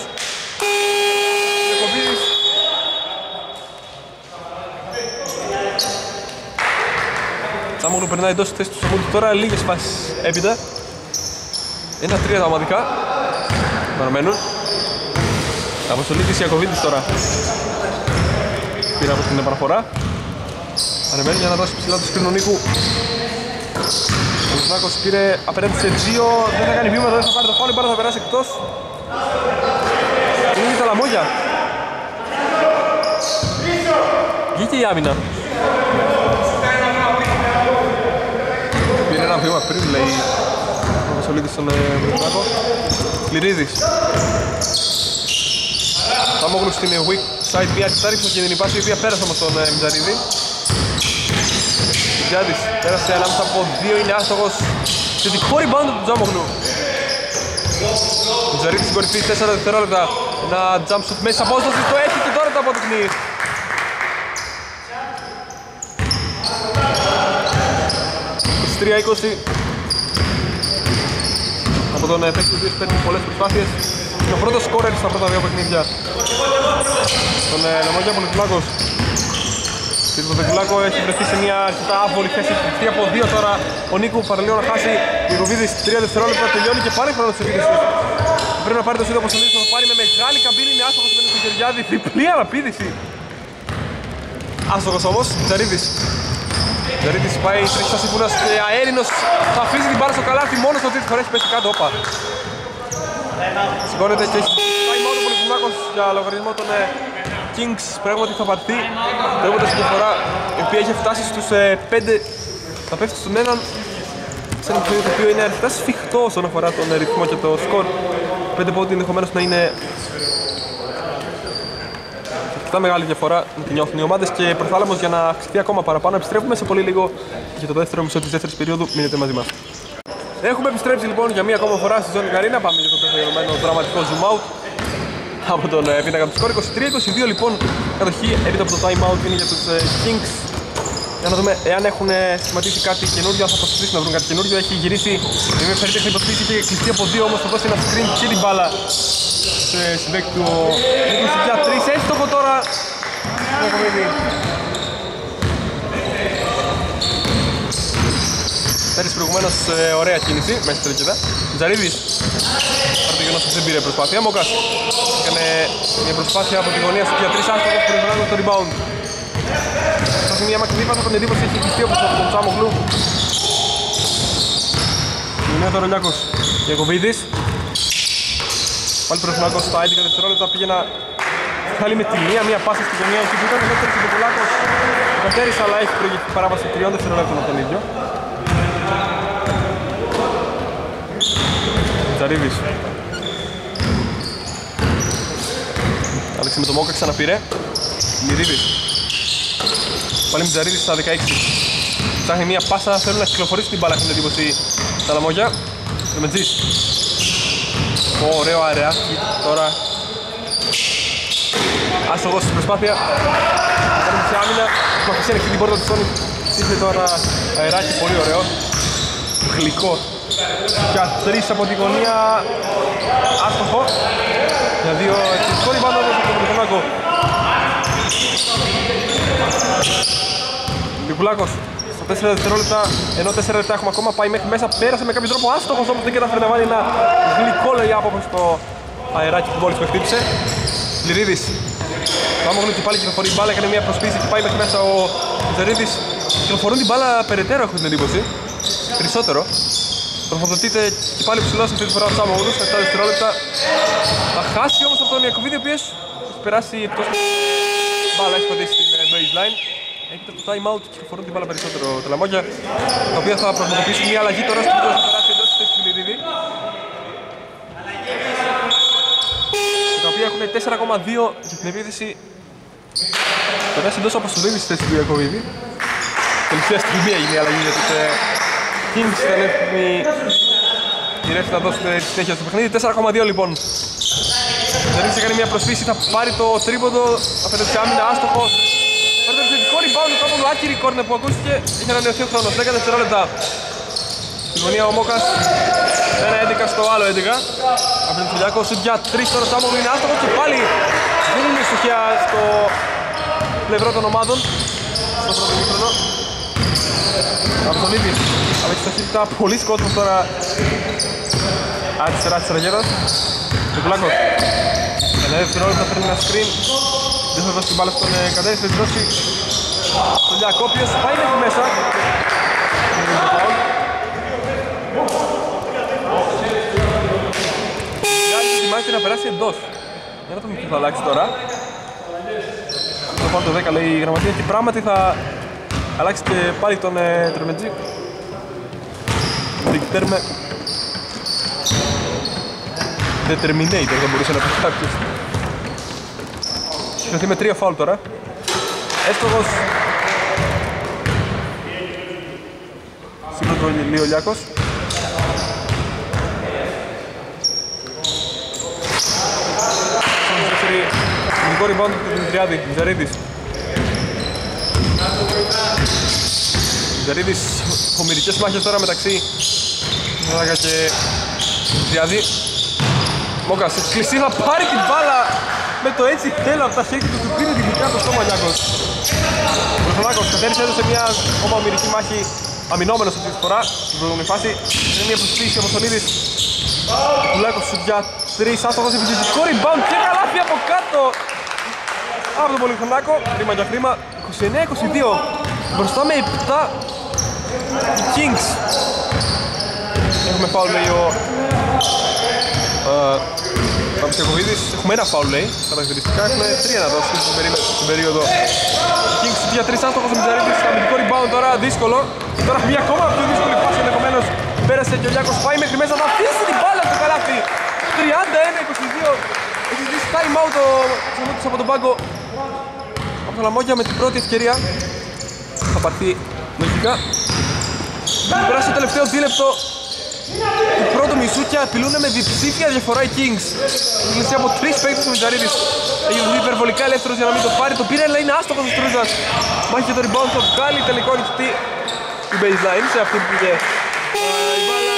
Τσάμογλου περνάει εντός της θέσης του Σαμούτη τώρα, λίγες φάσεις έπειτα. 1-3 τα ομαδικά. Παραμένουν. Αποστολή της Ιακωβίδης τώρα. Πήρε από την επαναφορά. Παραμένει για να δώσει ψηλά του σκρίνου Νίκου. Ο Λουθάκος πήρε απέναντι σε 2. Δεν θα κάνει βήματα, δεν θα πάρει το φάουλ. Η μπάλα θα περάσει εκτός. Είναι τα λαμόγια. Βγήκε η άμυνα. Πήρε ένα βήμα πριν, λέει ο Βασολίδης στον Λουθάκο. Κληρίδης. Σαμόγλου στην weak side, μια τάριψη και την πάση, η οποία πέρασε όμως τον Μιτζαρίδη. Μιτζάριδης πέρασε ανάμεσα από 2, είναι άστοχος. Θετικό rebound του Τζάμογλου. Μιτζαρίδης στην κορυφή, 4 δευτερόλεπτα. Ένα jump shoot μέσα απόσταση, το έχει και τώρα το αποδεικνύει. Από τον παίκτη του οποίος παίρνει πολλές προσπάθειες. Είναι ο πρώτος σκόρερ στα πρώτα δύο παιχνίδια. Τον Λαμόγια Πολυκουλάκος. Και τον Πολυκουλάκο έχει βρεθεί σε μια αρκετά άβολη θέση. Έχει από 2 τώρα ο Νίκου παραλίγο να χάσει. Η Γοβίδης 3 δευτερόλεπτα τελειώνει και πάρει χρόνο της επίδυσης. Πρέπει να πάρει το σύντο όπως θα πάρει με μεγάλη καμπύλη. Είναι άστοχος μένει στο Γεωργιάδη. Διπλή αναπήδηση. Άστοχος όμως, Τζαρίδης. Τζαρίδης πάει τρίχτα σύμφωνας και αέρινος θα αφήσει την μπάλα στο καλάθι μόνος στο τρίτο φορές πέσει κάτω, όπα. Σηκώνεται και έχει πάει μόνο ο Πολυκουλάκος για λογαριασμό των Kings, πράγματι θα πάρθει τρώγοντας τη διαφορά η οποία έχει φτάσει στους 5, θα πέφτει στον έναν σε ένα παιχνίδι το οποίο είναι αρκετά σφιχτό όσον αφορά τον ρυθμό και το σκορ. 5 πόντοι ενδεχομένως να είναι αρκετά μεγάλη διαφορά να την νιώθουν οι ομάδες και προθάλαμος για να αυξηθεί ακόμα παραπάνω. Επιστρέφουμε σε πολύ λίγο για το δεύτερο μισό της δεύτερης περίοδου. Μείνετε μαζί μας. Έχουμε επιστρέψει λοιπόν για μία ακόμα φορά στη ζώνη Καρίνα. Πάμε για το καθιερωμένο δραματικό zoom out από τον πίνακα του σκορ. 23-22 λοιπόν κατοχή έπειτα από το time out είναι για τους Kings. Για να δούμε εάν έχουν σχηματίσει κάτι καινούριο, θα προσπαθήσουν να βρουν κάτι καινούριο. Έχει γυρίσει μια περίπτωση υποστήριξη, είχε κλειστεί από 2 όμως θα δώσει ένα screen και την μπάλα σε συμπαίκτη του Νίκου για 3. Έστοχο τώρα. Πέρυσι προηγουμένως ωραία κίνηση μέσα στην τρικίδα. Τζαρίδης, παρά το γεγονός δεν πήρε προσπάθεια. Μόκας έκανε μια προσπάθεια από τη γωνία στο 3, άστοχος περιβάλλοντας το rebound. Φτάσει μια μακρινή πάσα από την εντύπωση, έχει κλειστεί όπως από τον Τσάμογλου. Είναι εδώ ο Ρολιάκος, Ιακωβίδης. Πάλι Πολυκουλάκος στα 11 δευτερόλεπτα πήγε να βγάλει με τη μια πάσα στη γωνία εκεί που ήταν ο δεύτερος Πολυκουλάκος. Κατέρισε αλλά έχει προηγηθεί παράβαση 3 δευτερόλεπτων από τον ίδιο. Τζαρίδης. Άλεξη με το Μόκα ξαναπήρε. Μυρίδης. Πάλι με Τζαρίδης στα 16. Ψάχνει μια πάσα, θέλουν να κυκλοφορήσουν την μπάλα, έχουν εντύπωση τα λαμόγια. Ρεμετζής. Ωραίο αεράκι τώρα. Άστοχος στην προσπάθεια. Κάνει σε άμυνα. Μαχισέ ανοιχτή την πόρτα του Σόνι. Ήρθε τώρα αεράκι, πολύ ωραίο. Γλυκό. Για 3 από τη γωνία. Άστοχο. Για 2 εξαιρετικό rebound από τον Πολυκουλάκο. Πολυκουλάκος στα 4 δευτερόλεπτα, ενώ 4 λεπτά έχουμε ακόμα, πάει μέχρι μέσα, πέρασε με κάποιο τρόπο άστοχος όμως δεν κατάφερε να βάλει ένα γλυκό lay-up όπως το αεράκι που μόλις που χτύπησε. Λυρίδης. Πάμε και πάλι κυκλοφορεί η μπάλα, έκανε μια προσπίση και πάει μέχρι μέσα ο Τζαρίδης. Κυκλοφορούν την μπάλα περαιτέρω, έχω την εντύπωση. Περισσότερο. Τροφοδοτείται και πάλι ψηλός αυτή τη φορά ο Τσάμογλους, 7 δευτερόλεπτα. Θα χάσει όμως από τον Ιακωβίδη, ο οποίος έχει περάσει εκτός μπάλα, έχει πατήσει στην baseline. Έχετε από το time out, κυκλοφορούν την μπάλα περισσότερο τα λαμόγια, τα οποία θα πραγματοποιήσουν μια αλλαγή τώρα στο οποίο θα περάσει εντός της θέσης του Λυρίδη. Τα οποία έχουν 4,2 για την επίθεση. Περάσει εντός από Αποστολίδη στη θέση του Ιακωβίδη. Τελευταία στιγμή έγινε η αλλαγή για τους Kings, ήταν έτοιμοι η Ρέφη να δώσουν τη συνέχεια στο παιχνίδι. 4,2 λοιπόν. Ζαρίδης έκανε μια προσφύση, θα πάρει το τρίποντο, αφαιρετή σε άμυνα, άστοχος. Παίρνει το επιθετικό rebound, το άπλο άκυρη κόρνερ που ακούστηκε, είχε ανανεωθεί ο χρόνος, 10 δευτερόλεπτα. Στη γωνία ο Μόκας, ένα 11 στο άλλο 11. Από τον Φιλιάκο, σουτ για 3 τώρα, Σάμογλου είναι άστοχος και πάλι δεν είναι στοιχεία στο πλευρό των ομάδων. Στο πρώτο μήχρονο. Από τον ίδιο, αλλά έχει ταχύτητα πολλής κόσμος τώρα. Αριστερά της Ραγέρας. Νικολάκος. Ένα δευτερόλεπτα παίρνει ένα screen. Δεν θα δώσει την μπάλα στον Καντέρη, θα δώσει στον Λιακό, ο οποίος πάει μέχρι μέσα. Ετοιμάζεται να περάσει εντός. Δεν θα το θα αλλάξει τώρα. Το πάνω το 10 λέει η γραμματεία και πράγματι θα αλλάξει και πάλι τον Τρεμετζή. Δικτέρμε Determinator θα μπορούσε να πει κάποιος. Συχνωθεί με 3 φάουλ τώρα. Εύστοχος. Σύμπλο το Λιολιάκος. Συνικό rebound του Δημητριάδη, Μιζαρίδης. Μιζαρίδης, χομηρικές μάχες τώρα μεταξύ Μιζαράγκα και Δημητριάδη. Μόκας, κλεισί θα πάρει την μπάλα με το έτσι θέλω από τα χέρια του, του πήρε την δικιά του στόμα Λιάκος. Ο Βρεφονάκος, Κατέρης έδωσε μια ακόμα ομηρική μάχη, αμυνόμενος αυτή τη φορά, στην προηγούμενη φάση. Είναι μια προσφύση ο Μοθονίδης. Ο Λιάκος σου για 3, άστοχος επιθετικό rebound και καλάθι από κάτω από τον Πολυχρονάκο, χρήμα για χρήμα, 29-22, μπροστά με 7 οι Kings. Έχουμε φάουλ λέει ο Παπασιακοβίδης, έχουμε ένα φάουλ λέει, χαρακτηριστικά έχουμε 3 να δώσει στην περίοδο. Οι Kings για 3, άστοχος ο Μιτζαρίδης, αμυντικό rebound τώρα, δύσκολο. Τώρα μια ακόμα πιο δύσκολη φάση ενδεχομένως, πέρασε και ο Λιάκος, πάει μέχρι μέσα, θα αφήσει την μπάλα στο καλάθι. 31-22, έχει ζητήσει time out ο Ξανούτης από τον πάγκο από τα Λαμόγια με την πρώτη ευκαιρία. Θα πάρθει λογικά. Θα περάσει το τελευταίο δίλεπτο του πρώτου μισού και απειλούν με διψήφια διαφορά οι Kings. Έχει από 3 παίκτες ο Μιτζαρίδης. Έγινε υπερβολικά ελεύθερος για να μην το πάρει. Το πήρε αλλά είναι άστοχος ο Στρούζας. Μάχη για το rebound, το βγάλει τελικό ανοιχτή η baseline σε αυτή που πήγε η μπάλα.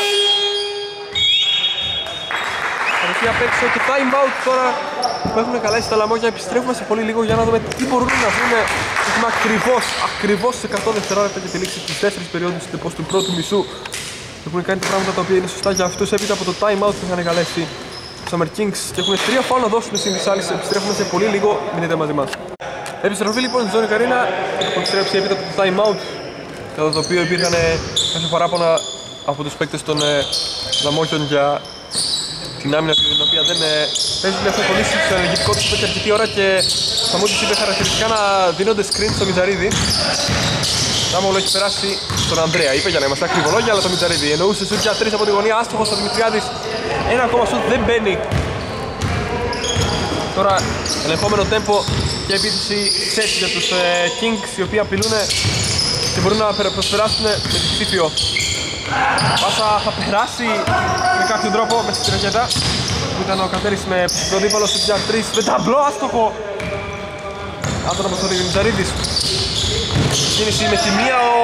Έχει απ' έξω και time out τώρα που έχουν καλέσει τα Λαμόγια. Επιστρέφουμε σε πολύ λίγο για να δούμε τι μπορούν να βρουν. Έχουμε ακριβώς σε 100 δευτερόλεπτα και τη λήξη της 4ης περίοδου του πρώτου μισού. Έχουν κάνει τα πράγματα τα οποία είναι σωστά για αυτούς έπειτα από το time out που είχαν καλέσει οι Summer Kings και έχουν 3 φάουλ να δώσουν στην της άλλης. Επιστρέφουμε σε πολύ λίγο, μείνετε μαζί μας. Επιστροφή λοιπόν στη ζώνη Καρίνα, έχουν επιστρέψει έπειτα από το time out, κατά το οποίο υπήρχαν κάποια παράπονα από τους παίκτες των Λαμόγιων για την άμυνα την οποία δεν παίζουν. Έχουν κολλήσει στο ενεργητικό τους που έχει αρκετή ώρα και θα μου είπε χαρακτηριστικά να δίνονται screen στο Μιτζαρίδη. Σάμογλου έχει περάσει στον Ανδρέα, είπε για να είμαστε ακριβολόγια, αλλά το Μιτζαρίδη εννοούσε σουτ για 3 από τη γωνία, άστοχος ο Δημητριάδης. Ένα ακόμα σουτ δεν μπαίνει. Τώρα ελεγχόμενο τέμπο και επίθεση set για τους Kings, οι οποίοι απειλούν και μπορούν να προσπεράσουν με διψήφιο. Πάσα θα περάσει με κάποιον τρόπο μέσα στη ρακέτα που ήταν ο Κατέρης με το δίπαλο σουτ για 3 με ταμπλό άστοχο. Άντων από τον Δημητρίδης. Κίνηση με τη μία ο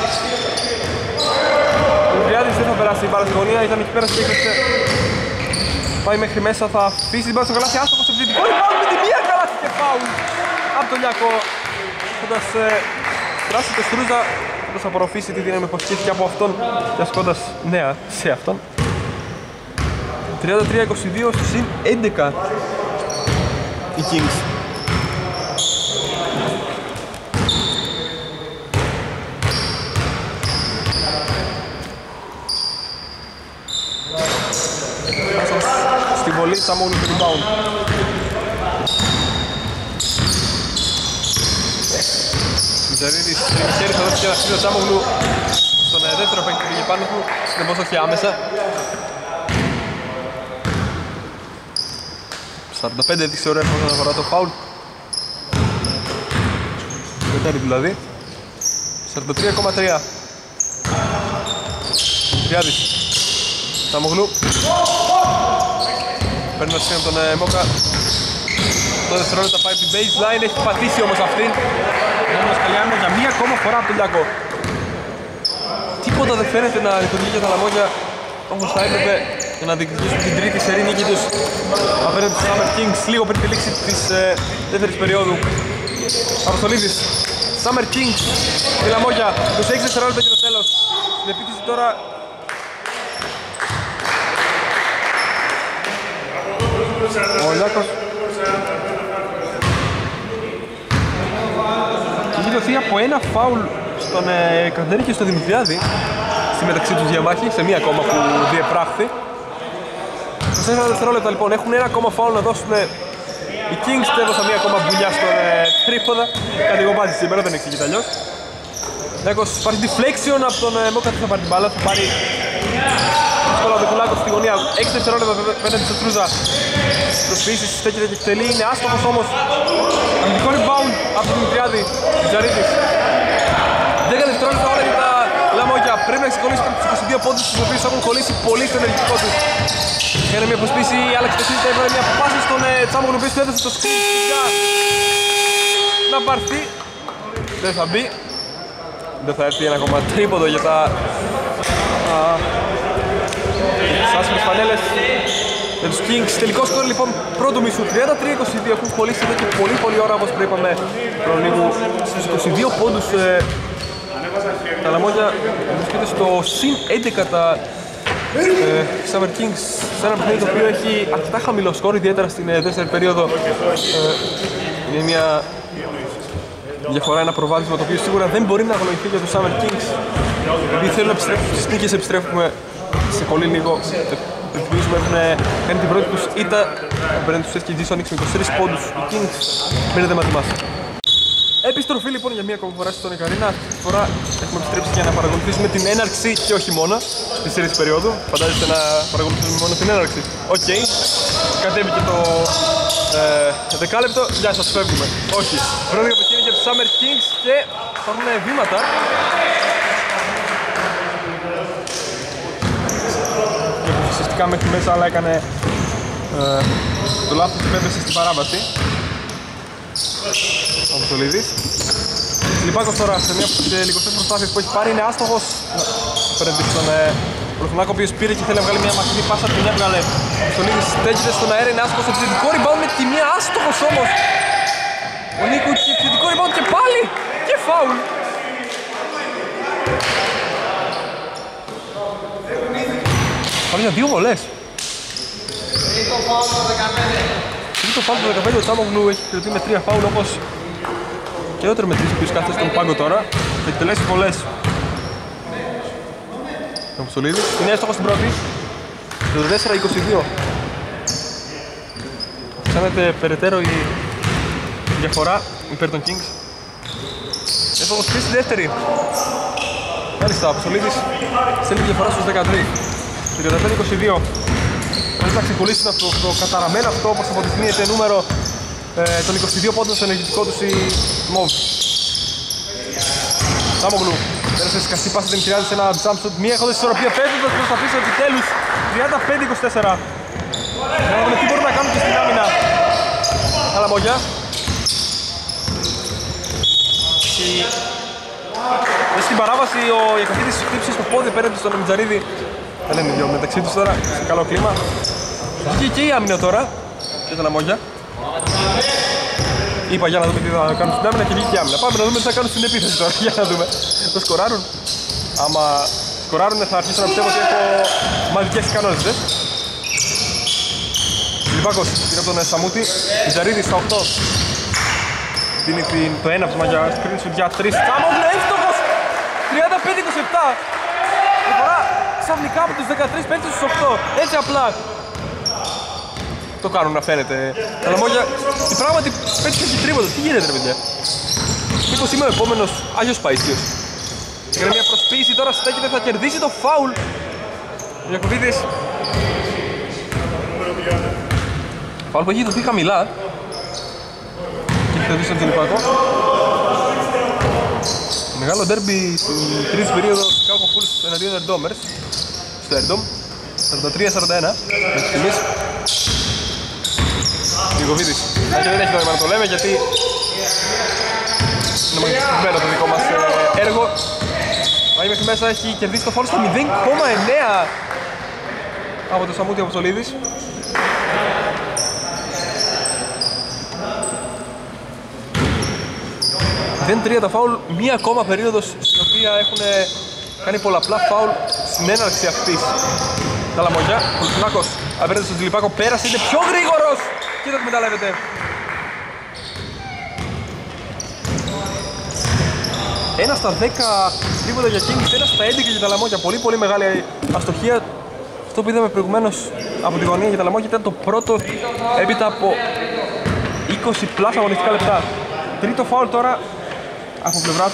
Δημητριάδης δεν θα περάσει η μπάλα στη γωνία, ήταν εκεί πέρα και έκλεψε. Πάει μέχρι μέσα, θα αφήσει την μπάλα στο καλάθι, άστοχο σε επιθετικό rebound με τη μία καλάθι και φάουλ από τον Λιακό. Έχοντας περάσει το Στρούζα, θα απορροφήσει τη δύναμη που ασκήθηκε από αυτόν και ασκώντας νέα σε αυτόν. 33-22 συν 11 οι Kings. Στη βολή θα μόνο το rebound. Μιτζαρίδης χέρι θα δώσει και ένα χέρι Τσάμογλου στον δεύτερο παίκτη που πήγε πάνω του, συνεπώς όχι άμεσα. 45 έδειξε ωραία όσον αφορά το φάουλ. Μετέρι δηλαδή. 43,3. Τριάδης. Τσάμογλου. παίρνει ένα σκριν από τον Μόκα. Το δευτερόλεπτο πάει την baseline, έχει πατήσει όμως αυτήν. Όμως Καλιάνο για μία ακόμα φορά από τον Λιάκο. Τίποτα δεν φαίνεται να λειτουργεί για τα Λαμόγια όπως θα έπρεπε για να διεκδικήσουν την τρίτη σερί νίκη τους απέναντι στους Summer Kings λίγο πριν τη λήξη της δεύτερης περίοδου. Αποστολίδης, Summer Kings, η Λαμόγια, 26 δευτερόλεπτα και το τέλος. Στην επίθεση τώρα ο Λιάκος έχει δοθεί από ένα φάουλ στον Καντέρη και στο Δημητριάδη στη μεταξύ τους διαμάχη, σε μία ακόμα που διεπράχθη. Σε 4 δευτερόλεπτα λοιπόν έχουν ένα ακόμα φάουλ να δώσουν οι Kings. Έδωσαν μία ακόμα μπουλιά στον τρίποδα. Κάτι εγώ πάζει σήμερα, δεν εξηγείται αλλιώς. Λιάκος πάρει deflection από τον Μόκα, θα πάρει την μπάλα, θα πάρει σκολα ο Κουλάκος στη γωνία. 6 δευτερόλεπτα πέντε στο Τρούζα. Προσποιήσεις, στέκεται και εκτελεί, είναι άστοχος όμως. Αμυντικό rebound από τον Δημητριάδη, Τζαρίτης. 10 δευτερόλεπτα όλα για τα Λαμόγια. Πρέπει να ξεκολλήσει τους 22 πόντους τους οποίους έχουν κολλήσει πολύ στο ενεργητικό τους. Έκανε μια προσπίση, άλλαξε το σύντημα, έβαλε μια πάση στον Τσάμογλου, ο οποίος του έδωσε το screen για να πάρθει. Δεν θα μπει. Δεν θα έρθει ένα ακόμα τρίποδο για τα άσπρες φανέλες με τους Kings. Τελικό σκορ λοιπόν πρώτου μισού 33-22, έχουν κολλήσει εδώ και πολύ ώρα όπως προείπαμε προ λίγο στους 22 πόντους. Τα Λαμόγια βρίσκεται στο συν 11 τα Summer Kings σε ένα παιχνίδι το οποίο έχει αρκετά χαμηλό σκορ, ιδιαίτερα στην δεύτερη περίοδο. Είναι μια διαφορά, ένα προβάδισμα το οποίο σίγουρα δεν μπορεί να αγνοηθεί για τους Summer Kings. Επειδή θέλουν να επιστρέφουν στις νίκες, επιστρέφουμε σε πολύ λίγο. Ελπίζουμε έχουν κάνει την πρώτη τους ήττα απέναντι στους SKG Sonics με 23 πόντους. Οι Kings μείνετε μαζί μας. Επιστροφή λοιπόν για μία ακόμα φορά στον Ικαρίνα. Αυτή τη φορά έχουμε επιστρέψει για να παρακολουθήσουμε την έναρξη και όχι μόνο της σειρής περίοδου. Φαντάζεστε να παρακολουθήσουμε μόνο την έναρξη. Οκ. Κατέβηκε το δεκάλεπτο. Γεια σας, φεύγουμε. Όχι. Πρώτη παιχνίδι για τους Summer Kings και υπάρχουν βήματα. Ουσιαστικά μέχρι μέσα, αλλά έκανε το λάθος που έπεσε στην παράβαση. Ο Αποστολίδης. Λιπάκος τώρα σε μια από τις λιγοστές προσπάθειες που έχει πάρει είναι άστοχος. Απέναντι στον Προφωνάκο, ο οποίος πήρε και θέλει να βγάλει μια μακρινή πάσα, την έβγαλε. Ο Αποστολίδης στέκεται στον αέρα, είναι άστοχος. Επιθετικό rebound με τη μία, άστοχος όμως. Ο Νίκου και επιθετικό rebound και πάλι και φάουλ. Πάμε για δύο βολές. Το φάουλ του 15, ο Τσάμογλου έχει κρυφτεί με 3 φάουλ όπως και ο τερματής ο οποίος κάθεται στον πάγκο τώρα. Θα εκτελέσει πολλές. Ο Αποστολίδης είναι έστοχος στην πρώτη. Το 4-22. Αυξάνεται περαιτέρω η διαφορά υπέρ των Kings. Έστοχος και στη δεύτερη. Μάλιστα, ο Αποστολίδης στέλνει διαφορά στους 13. 35-22. Πρέπει να ξεκολλήσουν αυτό το καταραμένο αυτό όπως αποδεικνύεται νούμερο των 22 πόντων στο ενεργητικό τους η Μοβ. Σάμογλου πέρασε σκαστή πάσα, την χρειάζεται σε ένα jump shot. Μία έχοντας ισορροπία, πέφτοντας προς τα πίσω επιτέλους 35-24. Να δούμε τι μπορούν να κάνουν και στην άμυνα τα Λαμόγια. Στην παράβαση ο Ιακωβίδης χτύψει στο πόδι πέραντι στον Μιτζαρίδη. Δεν είναι δυο μεταξύ τους τώρα, σε καλό κλίμα. Βγήκε και η άμυνα τώρα για τα Λαμόγια. Είπα για να δούμε τι θα κάνουν στην άμυνα και βγήκε η άμυνα. Πάμε να δούμε τι θα κάνουν στην επίθεση τώρα, για να δούμε. Το σκοράρουν. Άμα σκοράρουν θα αρχίσω να πιστεύω ότι έχω μαγικές ικανότητες. Λιπάκος πήρε από τον Σαμούτη. Μιτζαρίδης στα 8. Δίνει το έναυσμα για screenshot για 3. Τσάμογλου εύστοχος! 35-27. Διαφορά ξαφνικά από τους 13 παίκτες στους 8. Έτσι απλά το κάνουν να φαίνεται. Τα Λαμόγια η πράγματι πέτυχε και τρίποντο. Τι γίνεται ρε παιδιά? Μήπως είμαι ο επόμενος Άγιος Παΐσιος? Έκανε μια προσποίηση, τώρα στέκεται, θα κερδίσει το φάουλ. Ο Ιακωβίδης. Φάουλ που έχει δοθεί χαμηλά. Και έχει κερδίσει τον Τζιλιπάκο. Μεγάλο ντέρμπι στην τρίτη περίοδο Chicago Bulls εναντίον Ερντόμερς. Στο Ερντόμ 43-41 μέχρι στιγμής. Νικοβίδης. Και δεν έχει νόημα να το λέμε γιατί είναι μαγνητισμένο το δικό μας έργο. Πάει μέχρι μέσα, έχει κερδίσει το φάουλ στο 0,9 από το Σαμούτη Αποστολίδης. Δεν τρία τα φάουλ, μία ακόμα περίοδος στην οποία έχουν κάνει πολλαπλά φάουλ στην έναρξη αυτής. Τα Λαμόγια, ο Πολυθυνάκος απέναντι στον Τζιλιπάκο πέρασε, είναι πιο γρήγορος και το εκμεταλλεύεται. Ένα στα 10 τρίποτα για Kings, ένα στα 11 για τα Λαμόγια. Πολύ μεγάλη αστοχία. Αυτό που είδαμε προηγουμένως από τη γωνία για τα Λαμόγια ήταν το πρώτο έπειτα από 20 πλάς αγωνιστικά λεπτά. Τρίτο φάουλ τώρα από πλευρά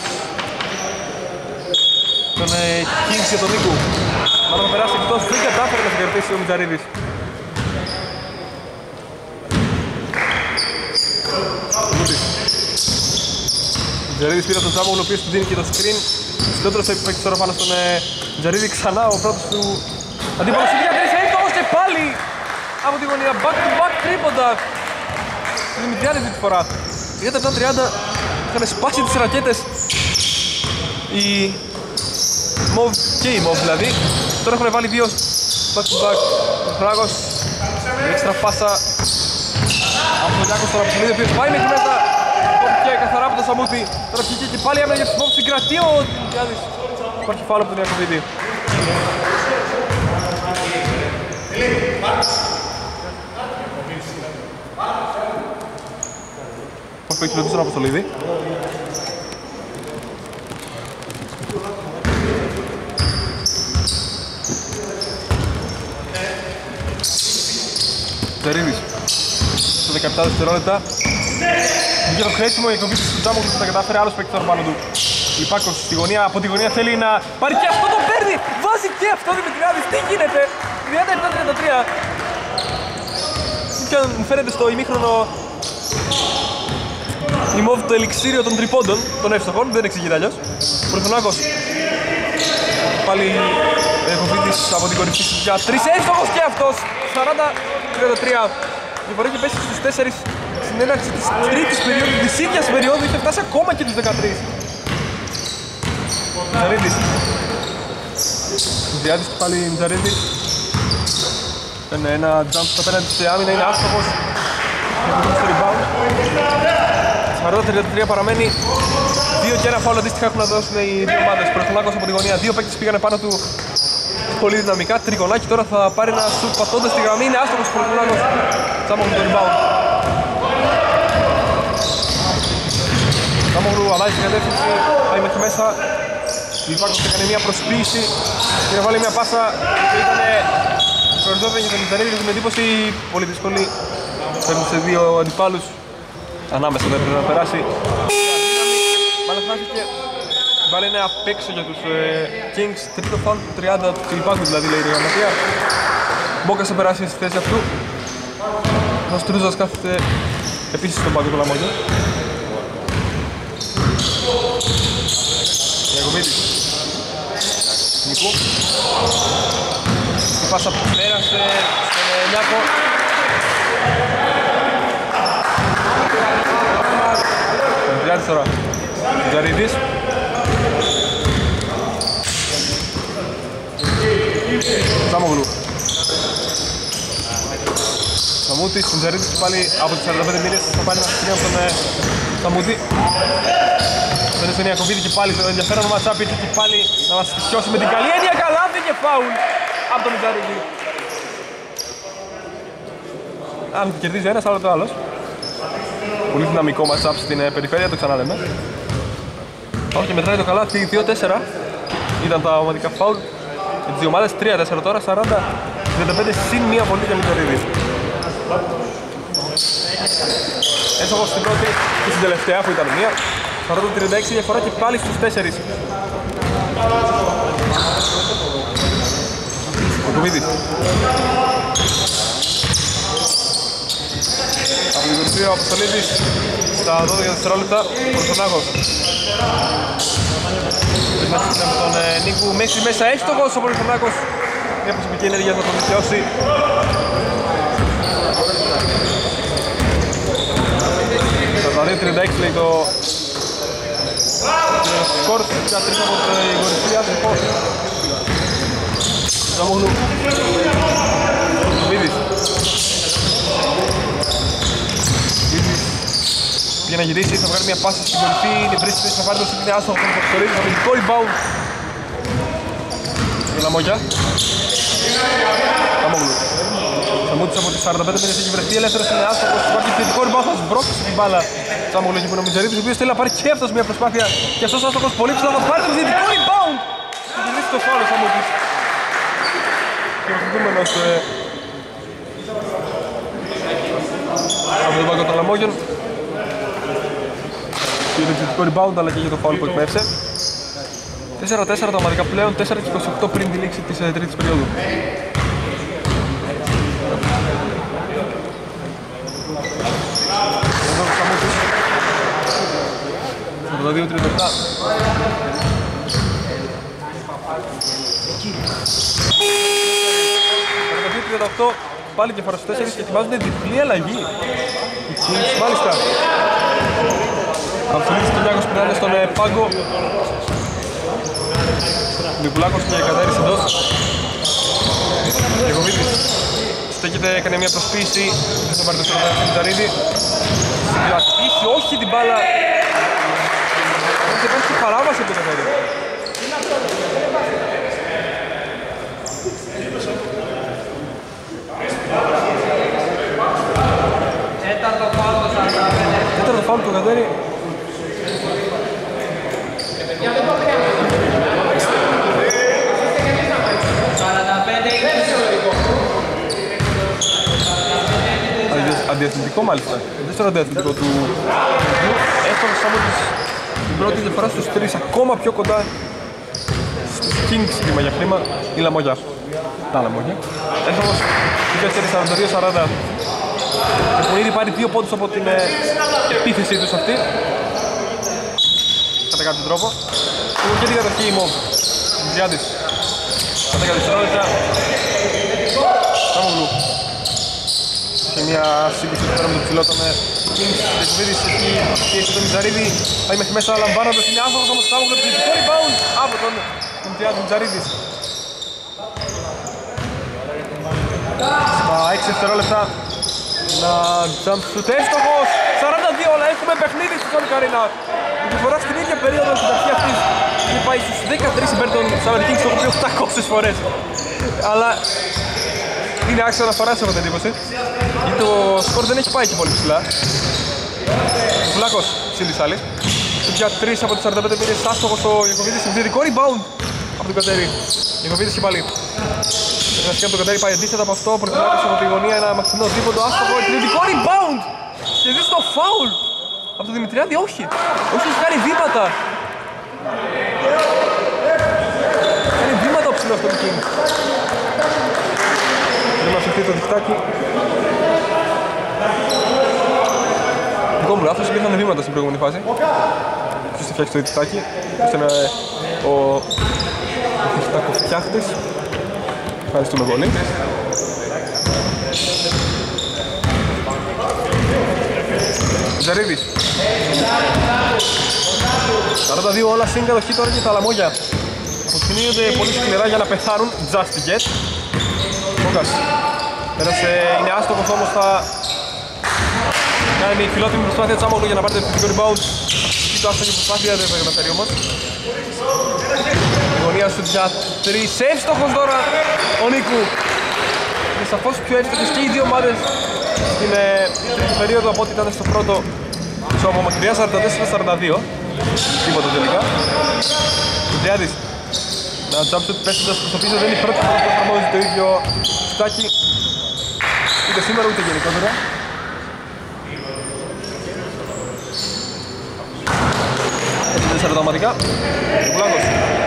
τον Kings για τον Νίκου. Να τον περάσει εκτός, δεν κατάφερε να την κερδίσει ο Μιτζαρίδης. Ο Μιτζαρίδης πήρε τον Τζάμογλου, ο οποίος του δίνει και το screen. Συντότερος παίκτης τώρα πάνω στον Μιτζαρίδη, ξανά ο πρώτος του αντίπαλος του διακρίσε, εύστοχος και πάλι από τη γωνία, back to back τρίποντα. Δημητριάδης αυτή τη φορά. 37-30, είχαν σπάσει τις ρακέτες οι Mov και οι Mov δηλαδή. Τώρα έχουν βάλει δύο back to back. Ο Φράγος, η έξτρα πάσα από τον Γιάκο στον Αποστολίδη, ο οποίος πάει μέχρι μέσα. Κόπηκε καθαρά από τον Σαμούτη. Τώρα πήγε και πάλι έμενε για τους Mov, συγκρατεί ο Δημητριάδης. Υπάρχει φάουλ από τον Ιακωβίδη. Πώς παίξει το στον Αποστολίδη. Τερίδης στο 17 δευτερόλεπτα. Βγήκε το χρήσιμο, η Κοβίτης του Τζάμου που τα κατάφερε, άλλος παίκτης τώρα πάνω του. Λιπάκος στη γωνία, από τη γωνία θέλει να πάρει και αυτό, το παίρνει! Βάζει και αυτό Δημητριάδης, τι γίνεται! 37-33. Και μου φαίνεται στο ημίχρονο η Mov το ελιξίριο των τριπώντων, των εύστοχων, δεν εξηγείται αλλιώς. Πολυθυνάκος. Πάλι Κοβίτης από την κορυφή για 3, εύστοχος και αυτός! 40-33. Η φορά έχει πέσει στους 4 στην έναρξη της τρίτης περίοδου, της ίδιας περίοδου, είχε φτάσει ακόμα και τους 13. Μιτζαρίδης. Μιτζαρίδης και πάλι Μιτζαρίδης. Ήταν ένα jump στο απέναντι στη άμυνα, είναι άστοχος. Έχει στο rebound. 40-33 παραμένει. 2 και 1 φάουλ αντίστοιχα έχουν να δώσουν οι δύο ομάδες. Πολυθυνάκος από τη γωνία, δύο παίκτες πήγανε πάνω του πολύ δυναμικά. Τριγωνάκι τώρα θα πάρει ένα σουτ πατώντας τη γραμμή, είναι άστοχος ο Πολυθυνάκος. Τσάμογλου το rebound. Τσάμογλου αλλάζει την κατεύθυνση, πάει μέχρι μέσα. Λιπάκος έκανε μια προσποίηση και να βάλει μια πάσα που ήταν προοριζόταν για τον Μιτζαρίδη με την εντύπωση πολύ δύσκολη. Φέρνει σε δύο αντιπάλους. Ανάμεσα δεν πρέπει να περάσει. Μάλλον χάθηκε. Βάλει είναι απ' έξω για τους Kings. Τρίτο φάουλ του 30 του Λιπάκου δηλαδή λέει η γραμματεία. Μπόκας θα περάσει στη θέση αυτού. Ο Στρούζας κάθεται επίσης στον πάγκο του Λαμόγια. Ιακωβίδης. Νικού. Η πάσα που πέρασε στον Λιάκο. Μιτζαρίδης τώρα. Μιτζαρίδης. Σαμόγλου. Σαμούτης, Μιτζαρίδης και πάλι από τις 45 μίλες θα πάρει ένα σκηνή από τον Σαμούτη. Φαίνεται στον Ιακωβίδη και πάλι το ενδιαφέρον match-up ήρθε και πάλι να μας στοιχιώσει με την καλή έννοια. Καλάθι και φάουλ από τον Μιτζαρίδη. Αν κερδίζει ο ένας, άλλο το άλλος. Πολύ δυναμικό match-up στην περιφέρεια, το ξαναλέμε. Πάω και μετράει το καλάθι, 2-4 ήταν τα ομαδικά φάουλ. Για τις δύο ομάδες 3-4 τώρα, 40-35 συν μία βολή για Μιτζαρίδη. Έσοχος στην πρώτη και στην τελευταία που ήταν μία. 40-36 διαφορά και πάλι στους 4. Ο Κουβίδης. Από την κορυφή ο Αποστολίδης στα 12 δευτερόλεπτα. Ο Πολυθυνάκος. Πρέπει να στείλει με τον Νίκου μέχρι μέσα εύστοχος ο Πολυθυνάκος. Μια προσωπική ενέργεια θα τον δικαιώσει. 42-36 λέει το σκορ για 3 από την Γορυφία. Ζαμόγλου Βίδης για να γυρίσει, θα βγάλει μια πάση στην κορυφή, βρίσκεται στο φάρτο, είναι άστοχο, θα ξορίζει, θα μυντικό rebound για Λαμόγια. Ζαμόγλου Σαμούτης από τις 45 μήνες έχει βρεθεί ελεύθερος, είναι άστοχος, υπάρχει θετικό rebound, θα σμπρώξει την μπάλα Ζαμόγλου εκεί που είναι ο Μιτζερίδης, ο οποίος θέλει να πάρει και αυτός μια προσπάθεια και αυτός άστοχος πολύ ψηλά, θα πάρει το θετικό rebound και θα γυρίσει το φάουλ ο Σαμούτης και ο χτυπούμενος από τον πάγκο των Λαμόγιων. Και το θετικό rebound αλλά και για το φάουλ που εκπέφσε. 4-4 τα ομαδικά πλέον, 4-28 πριν τη λήξη της τρίτης περίοδου. Εδώ ο Σαμούτης 42-37 πάλι και φορά στους 4 και ετοιμάζονται διπλή αλλαγή. Οι Kings μάλιστα. Αυθονίτης Κυλιάκος περνάνε στον πάγκο. Νικουλάκος και Κατέρης εντός. Γεγοβίτης στέκεται, έκανε μια προσποίηση στον παρτοσόρο του Μιτζαρίδη. Συγκρατήσει, όχι την μπάλα. Και υπάρχει παράβαση από το Κατέρη. Τέταρτο φάουλ του Κατέρη. Αντιαθλητικό μάλιστα. Δεύτερο αντιαθλητικό του έφτασε σαν την πρώτη διαφορά στους 3, ακόμα πιο κοντά στους Kings χρήμα για χρήμα η Λαμόγια. Τα Λαμόγια. Έφτασε στη 42-40. Έχουν ήδη πάρει 2 πόντους από την επίθεσή τους αυτή. Κατά κάποιο τρόπο. Έχουν και την κατοχή η Μόβ. Διάντης. Κατά κάποια δευτερόλεπτα. Σαμόγλου. Σε μια σύγκριση πέρα με τον ψηλό των Kings. Δεκουβίδης εκεί πιέσει τον Μιτζαρίδη. Πάει μέχρι μέσα λαμβάνοντας. Είναι άστοχος όμως Σαμόγλου. Επιθετικό rebound από τον Μιτζαρίδης. Στα 6 δευτερόλεπτα. Να jump shoot έστοχος. 42 αλλά έχουμε παιχνίδι στη Σόνη Καρίνα. Η διαφορά στην ίδια περίοδο στην αρχή αυτής έχει πάει στους 13 υπέρ των Summer Kings, το έχω πει 800 φορές. Αλλά είναι άξιο αναφοράς έχω την εντύπωση. Γιατί το σκορ δεν έχει πάει και πολύ ψηλά. Ο Φουλάκος ψήλης άλλη. Για 3 από τις 45 μήνες άστοχος ο Γεκοβίδης. Επιθετικό rebound από τον Κατέρη. Γεκοβίδης και πάλι. Βασικά από τον Κατέρη πάει αντίθετα από αυτό. Προτιμάκος από τη γωνία ένα μαξινό δίποντο άστοχο. Επιθετικό rebound. Και δεις το foul από τον Δημητριάδη, όχι. Όχι, έχει κάνει βήματα. Κάνει βήματα ο ψηλός των Kings. Δεν μας ευθύει το δικτάκι. Δικό μου λάθος, υπήρχαν βήματα στην προηγούμενη φάση. Ποιος θα φτιάξει το δικτάκι. Ποιος είναι ο δικτακοφτιάχτης. Ευχαριστούμε πολύ. Ζερίδης 42 όλα στην κατοχή τώρα και τα Λαμόγια που κινούνται πολύ σκληρά για να πεθάνουν. Just yet. Μόγκας πέρασε, είναι άστοχος όμως, θα κάνει φιλότιμη προσπάθεια Τσάμογλου για να πάρει το επιθετικό rebound. Και το άστοχη προσπάθεια δεν θα καταφέρει όμως. Η γωνία σου για 3, εύστοχος τώρα ο Νίκου. Είναι σαφώς πιο εύστοχες και οι δύο ομάδες στην τρίτη περίοδο από ό,τι ήταν στο πρώτο. Από μακριά 44-42. Τίποτα τελικά. Ο Διάδης να jump shoot πέσοντας προς το πίσω, δεν είναι η πρώτη φορά που εφαρμόζει το ίδιο στάκι. Ούτε σήμερα ούτε γενικότερα. Έτσι 4 τα ομαδικά. Βλάκος.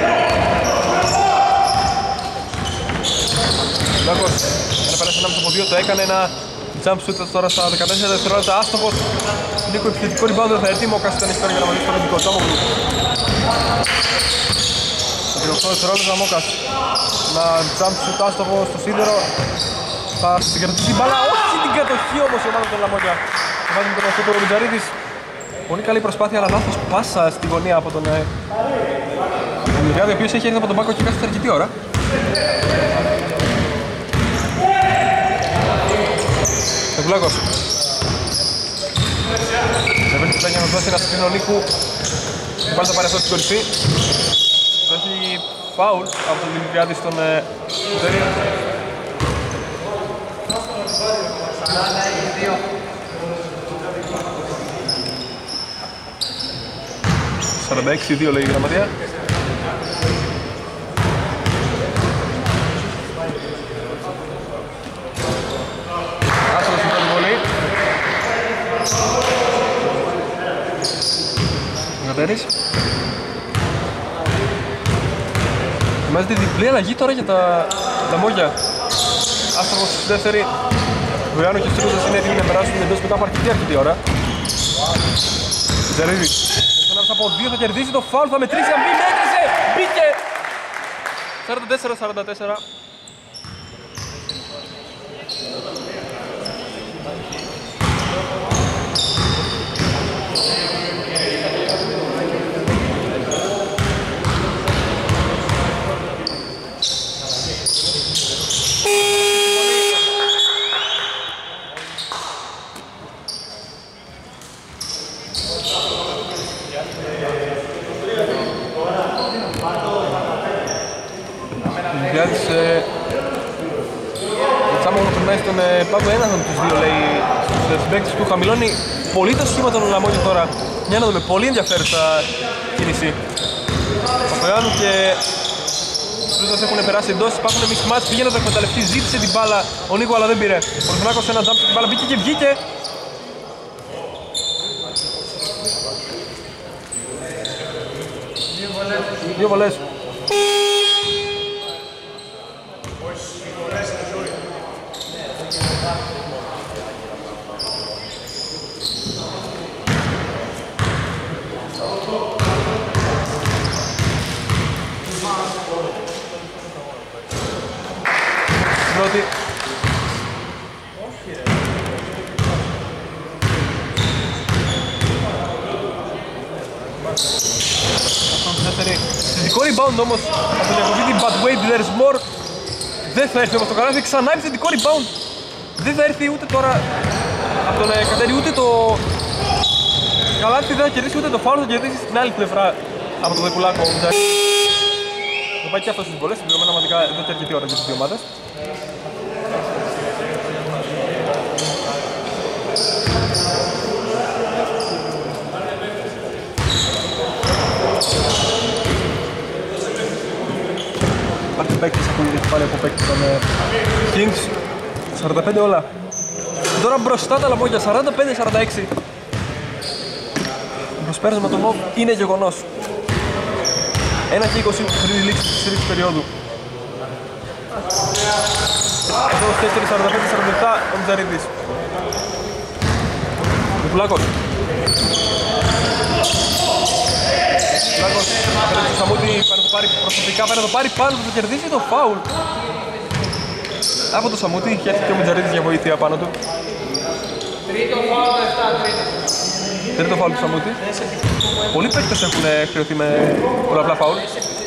Βλάκος ένα πέρασε 1,5 από 2, το έκανε ένα jump shoot τώρα στα 14 δευτερόλεπτα, άστοχος. Λίγο επιθετικό rebound θα έρθει, Μόκας ήταν ιστορία για να μαζίσει τον ειδικό Τσάμογλου. Και 8 δευτερόλεπτα Μόκας να jump shoot άστοχο στο σίδερο. Θα συγκρατήσει την μπάλα, όχι την κατοχή όμως η ομάδα των Λαμόγια. Βάζει με τον αστό του Μιτζαρίδης. Πολύ καλή προσπάθεια, αλλά λάθος πάσα στη γωνία από τον Δημητριάδη, ο οποίος έχει έρθει από τον πάγκο και κάθεται αρκετή ώρα. Ευλάκος. Δεν βρίσκει πλέον για να δώσει ένα σκρίνο Νίκου. Πάλι θα πάρει αυτό στην κορυφή. Θα έχει φάουλ από τον Δημητριάδη στον Ζέρι. 46-2 λέει η γραμματεία. Άσχολος στην πρώτη βολή. Γατέρης. Ετοιμάζεται διπλή αλλαγή τώρα για τα Λαμόγια. Άστροφος στη δεύτερη. Βοιάνο και ο Στρούδας είναι έτοιμοι να περάσουν εντός μετά από αρκετή ώρα. Τζαρίδης. Ένας από δύο θα κερδίσει το φάουλ, θα μετρήσει, αν μπει, μέτρησε! Μπήκε! 44-44. Τσάμογλου περνάει στον πάγκο έναν από τους δύο, λέει, στους παίκτες του. Χαμηλώνει πολύ το σχήμα των Λαμόγιων τώρα. Για να δούμε, πολύ ενδιαφέρουσα κίνηση. Παπαγιάννου και Στρούτας έχουν περάσει εντός, υπάρχουν μισμάτς, πήγαινε να το εκμεταλλευτεί, ζήτησε την μπάλα ο Νίκο αλλά δεν πήρε. Ο Ρουθουνάκος ένα τζάμπ, την μπάλα μπήκε και βγήκε. Δύο βολές. Πρώτη. Θετικό rebound όμως από τον Ιακωβίδη, but wait, there's more. Δεν θα έρθει όμως το καλάθι, ξανά επιθετικό rebound. Δεν θα έρθει ούτε τώρα από τον Κατέρι, ούτε το καλάθι δεν θα κερδίσει, ούτε το φάουλ θα κερδίσει στην άλλη πλευρά από τον Δεκουλάκο. Θα πάει και αυτό στις βολές, συμπληρωμένα μαθηματικά εδώ και αρκετή ώρα για τις δύο ομάδες. Υπάρχει παίκτης που είναι πάλι από παίκτης των Kings. 45 όλα. Τώρα μπροστά τα Λαμόγια, 45-46. Το προσπέρασμα του Μοβ είναι γεγονός. 1 και 20 πριν τη λήξη της τρίτης περίοδου. Εδώ 4-45-47 ο Μιτζαρίδης. Νικουλάκος. Νικουλάκος απέναντι στο Σαμούτη, πάνε το πάρει προσωπικά, πάνε το πάρει πάνω, θα κερδίσει το φάουλ. Από το Σαμούτη και έρχεται και ο Μιτζαρίδης για βοήθεια πάνω του. Τρίτο φάουλ του Σαμούτη. Πολλοί παίκτες έχουν χρεωθεί με πολλαπλά φάουλ.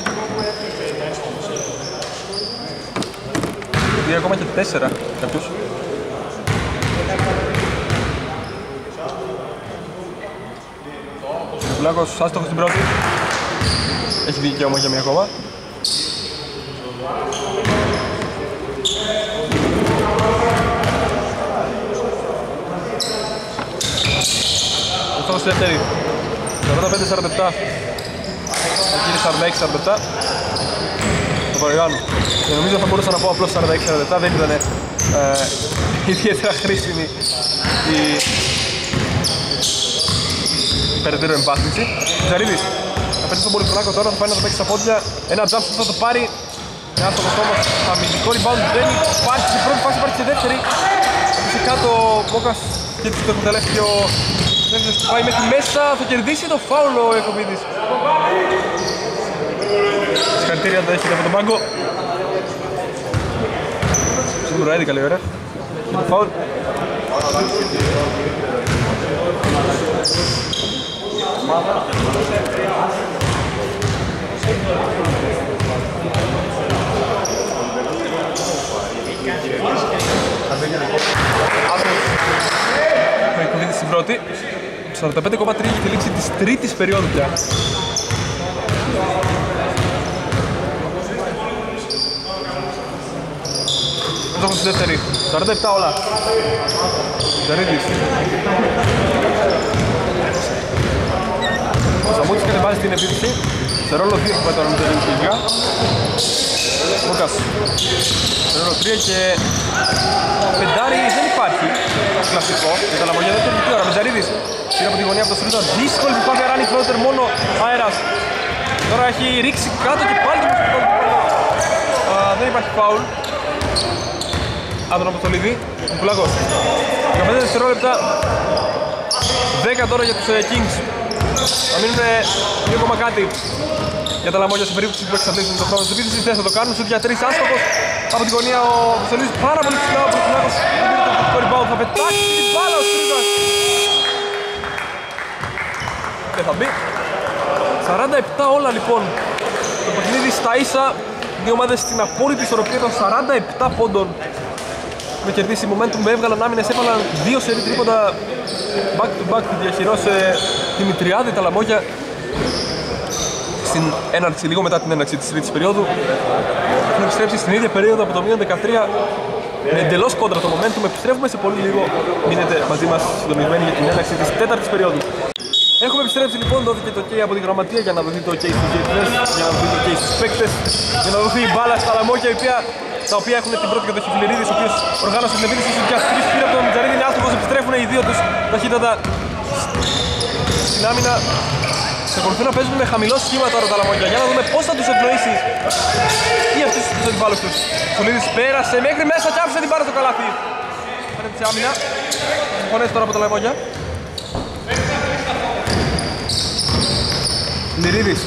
2 ακόμα και 4 κάποιους. Ο Βλάκος άστοχος στην πρώτη. Έχει δικαίωμα για μία ακόμα. Αστοχος στη δεύτερη. 45-47. Εκεί 46-47. Το Παπαγιάννου. Και νομίζω θα μπορούσα να πω απλώς 46-47, δεν ήταν ιδιαίτερα χρήσιμη η περαιτέρω εμπάθμιση. Τζαρίδης θα πετύχει τον Πολυφωνάκο τώρα, θα πάει να το παίξει στα πόδια. Ένα jump που θα το πάρει. Ένα στο κομμάτι όμως, αμυντικό rebound δεν υπάρχει στην πρώτη φάση, υπάρχει στη δεύτερη. Έπεισε κάτω ο Μπόκας και το εκμεταλλεύτηκε ο Βέλγιος που πάει μέχρι μέσα, θα κερδίσει το φάουλ ο Ιακωβίδης. Συγχαρητήρια τα έχετε από τον πάγκο. Σίγουρα έδικα λέει ωραία. Και το φάουλ. Ο Ικοβίδης στην πρώτη. 45,3 για τη λήξη της τρίτης περίοδου πια. Εδώ στη δεύτερη. 47 όλα. Ζαρίδης. Ο Σαμούτης κατεβάζει την επίθεση. Σε ρόλο 2 που πάει τώρα με το Ελληνική. Μούκας. Σε ρόλο 3 και... πεντάρι δεν υπάρχει. Κλασικό. Για τα λαμογιά δεν τελειωτή ώρα. Μεντζαρίδης. Πήρε από τη γωνία από το στρίτο. Δύσκολη προσπάθεια ράνι φλότερ μόνο αέρας. Τώρα έχει ρίξει κάτω και πάλι το δεν υπάρχει φάουλ. Από τον Αποστολίδη. Νικουλάκος. 15 δευτερόλεπτα. 10 τώρα για τους Kings. Θα μείνουν λίγο ακόμα κάτι για τα λαμόγια σε περίπτωση που εξαντλήσουν τον χρόνο της επίθεσης. Δεν θα το κάνουν. Σουτ για 3 άστοχος. Από τη γωνία ο Αποστολίδης πάρα πολύ ψηλά. Ο Αποστολίδης το rebound θα πετάξει την μπάλα ο Στρίτος. Δεν θα μπει. 47 όλα λοιπόν. Το παιχνίδι στα ίσα. Δύο ομάδες στην απόλυτη ισορροπία των 47 πόντων. Με κερδίσει momentum, με έβγαλαν άμυνες, έβαλαν δύο σερί τρίποντα back to back. Διαχειρώσε τη Μητριάδη, τα λαμόγια στην έναρξη, λίγο μετά την έναρξη της τρίτης περίοδου. Έχουν επιστρέψει στην ίδια περίοδο από το μείον 13 με εντελώς κόντρα το momentum. Επιστρέφουμε σε πολύ λίγο. Μείνετε μαζί μας συντονισμένοι για την έναρξη της τέταρτης περίοδου. Έχουμε επιστρέψει λοιπόν, δόθηκε το OK από την γραμματεία για να δοθεί το OK στους διαιτητές, για να δοθεί το OK στους παίκτες, για να δοθεί η μπάλα στα λαμόγια τα οποία έχουν την πρώτη κατοχή Φιλερίδης, ο οποίος οργάνωσε την επίθεση στους για 3 πήρε από τον Μιτζαρίδη, είναι άστοχος, επιστρέφουν οι δύο τους ταχύτατα στην άμυνα. Ξεκολουθούν να παίζουν με χαμηλό σχήμα τώρα τα λαμόγια, για να δούμε πώς θα τους ευνοήσει ή αυτούς τους αντιπάλους τους. Ο Λίδης πέρασε μέχρι μέσα και άφησε την μπάλα στο καλάθι. Πάνε της άμυνα, συμφωνές τώρα από τα λαμόγια. Λυρίδης.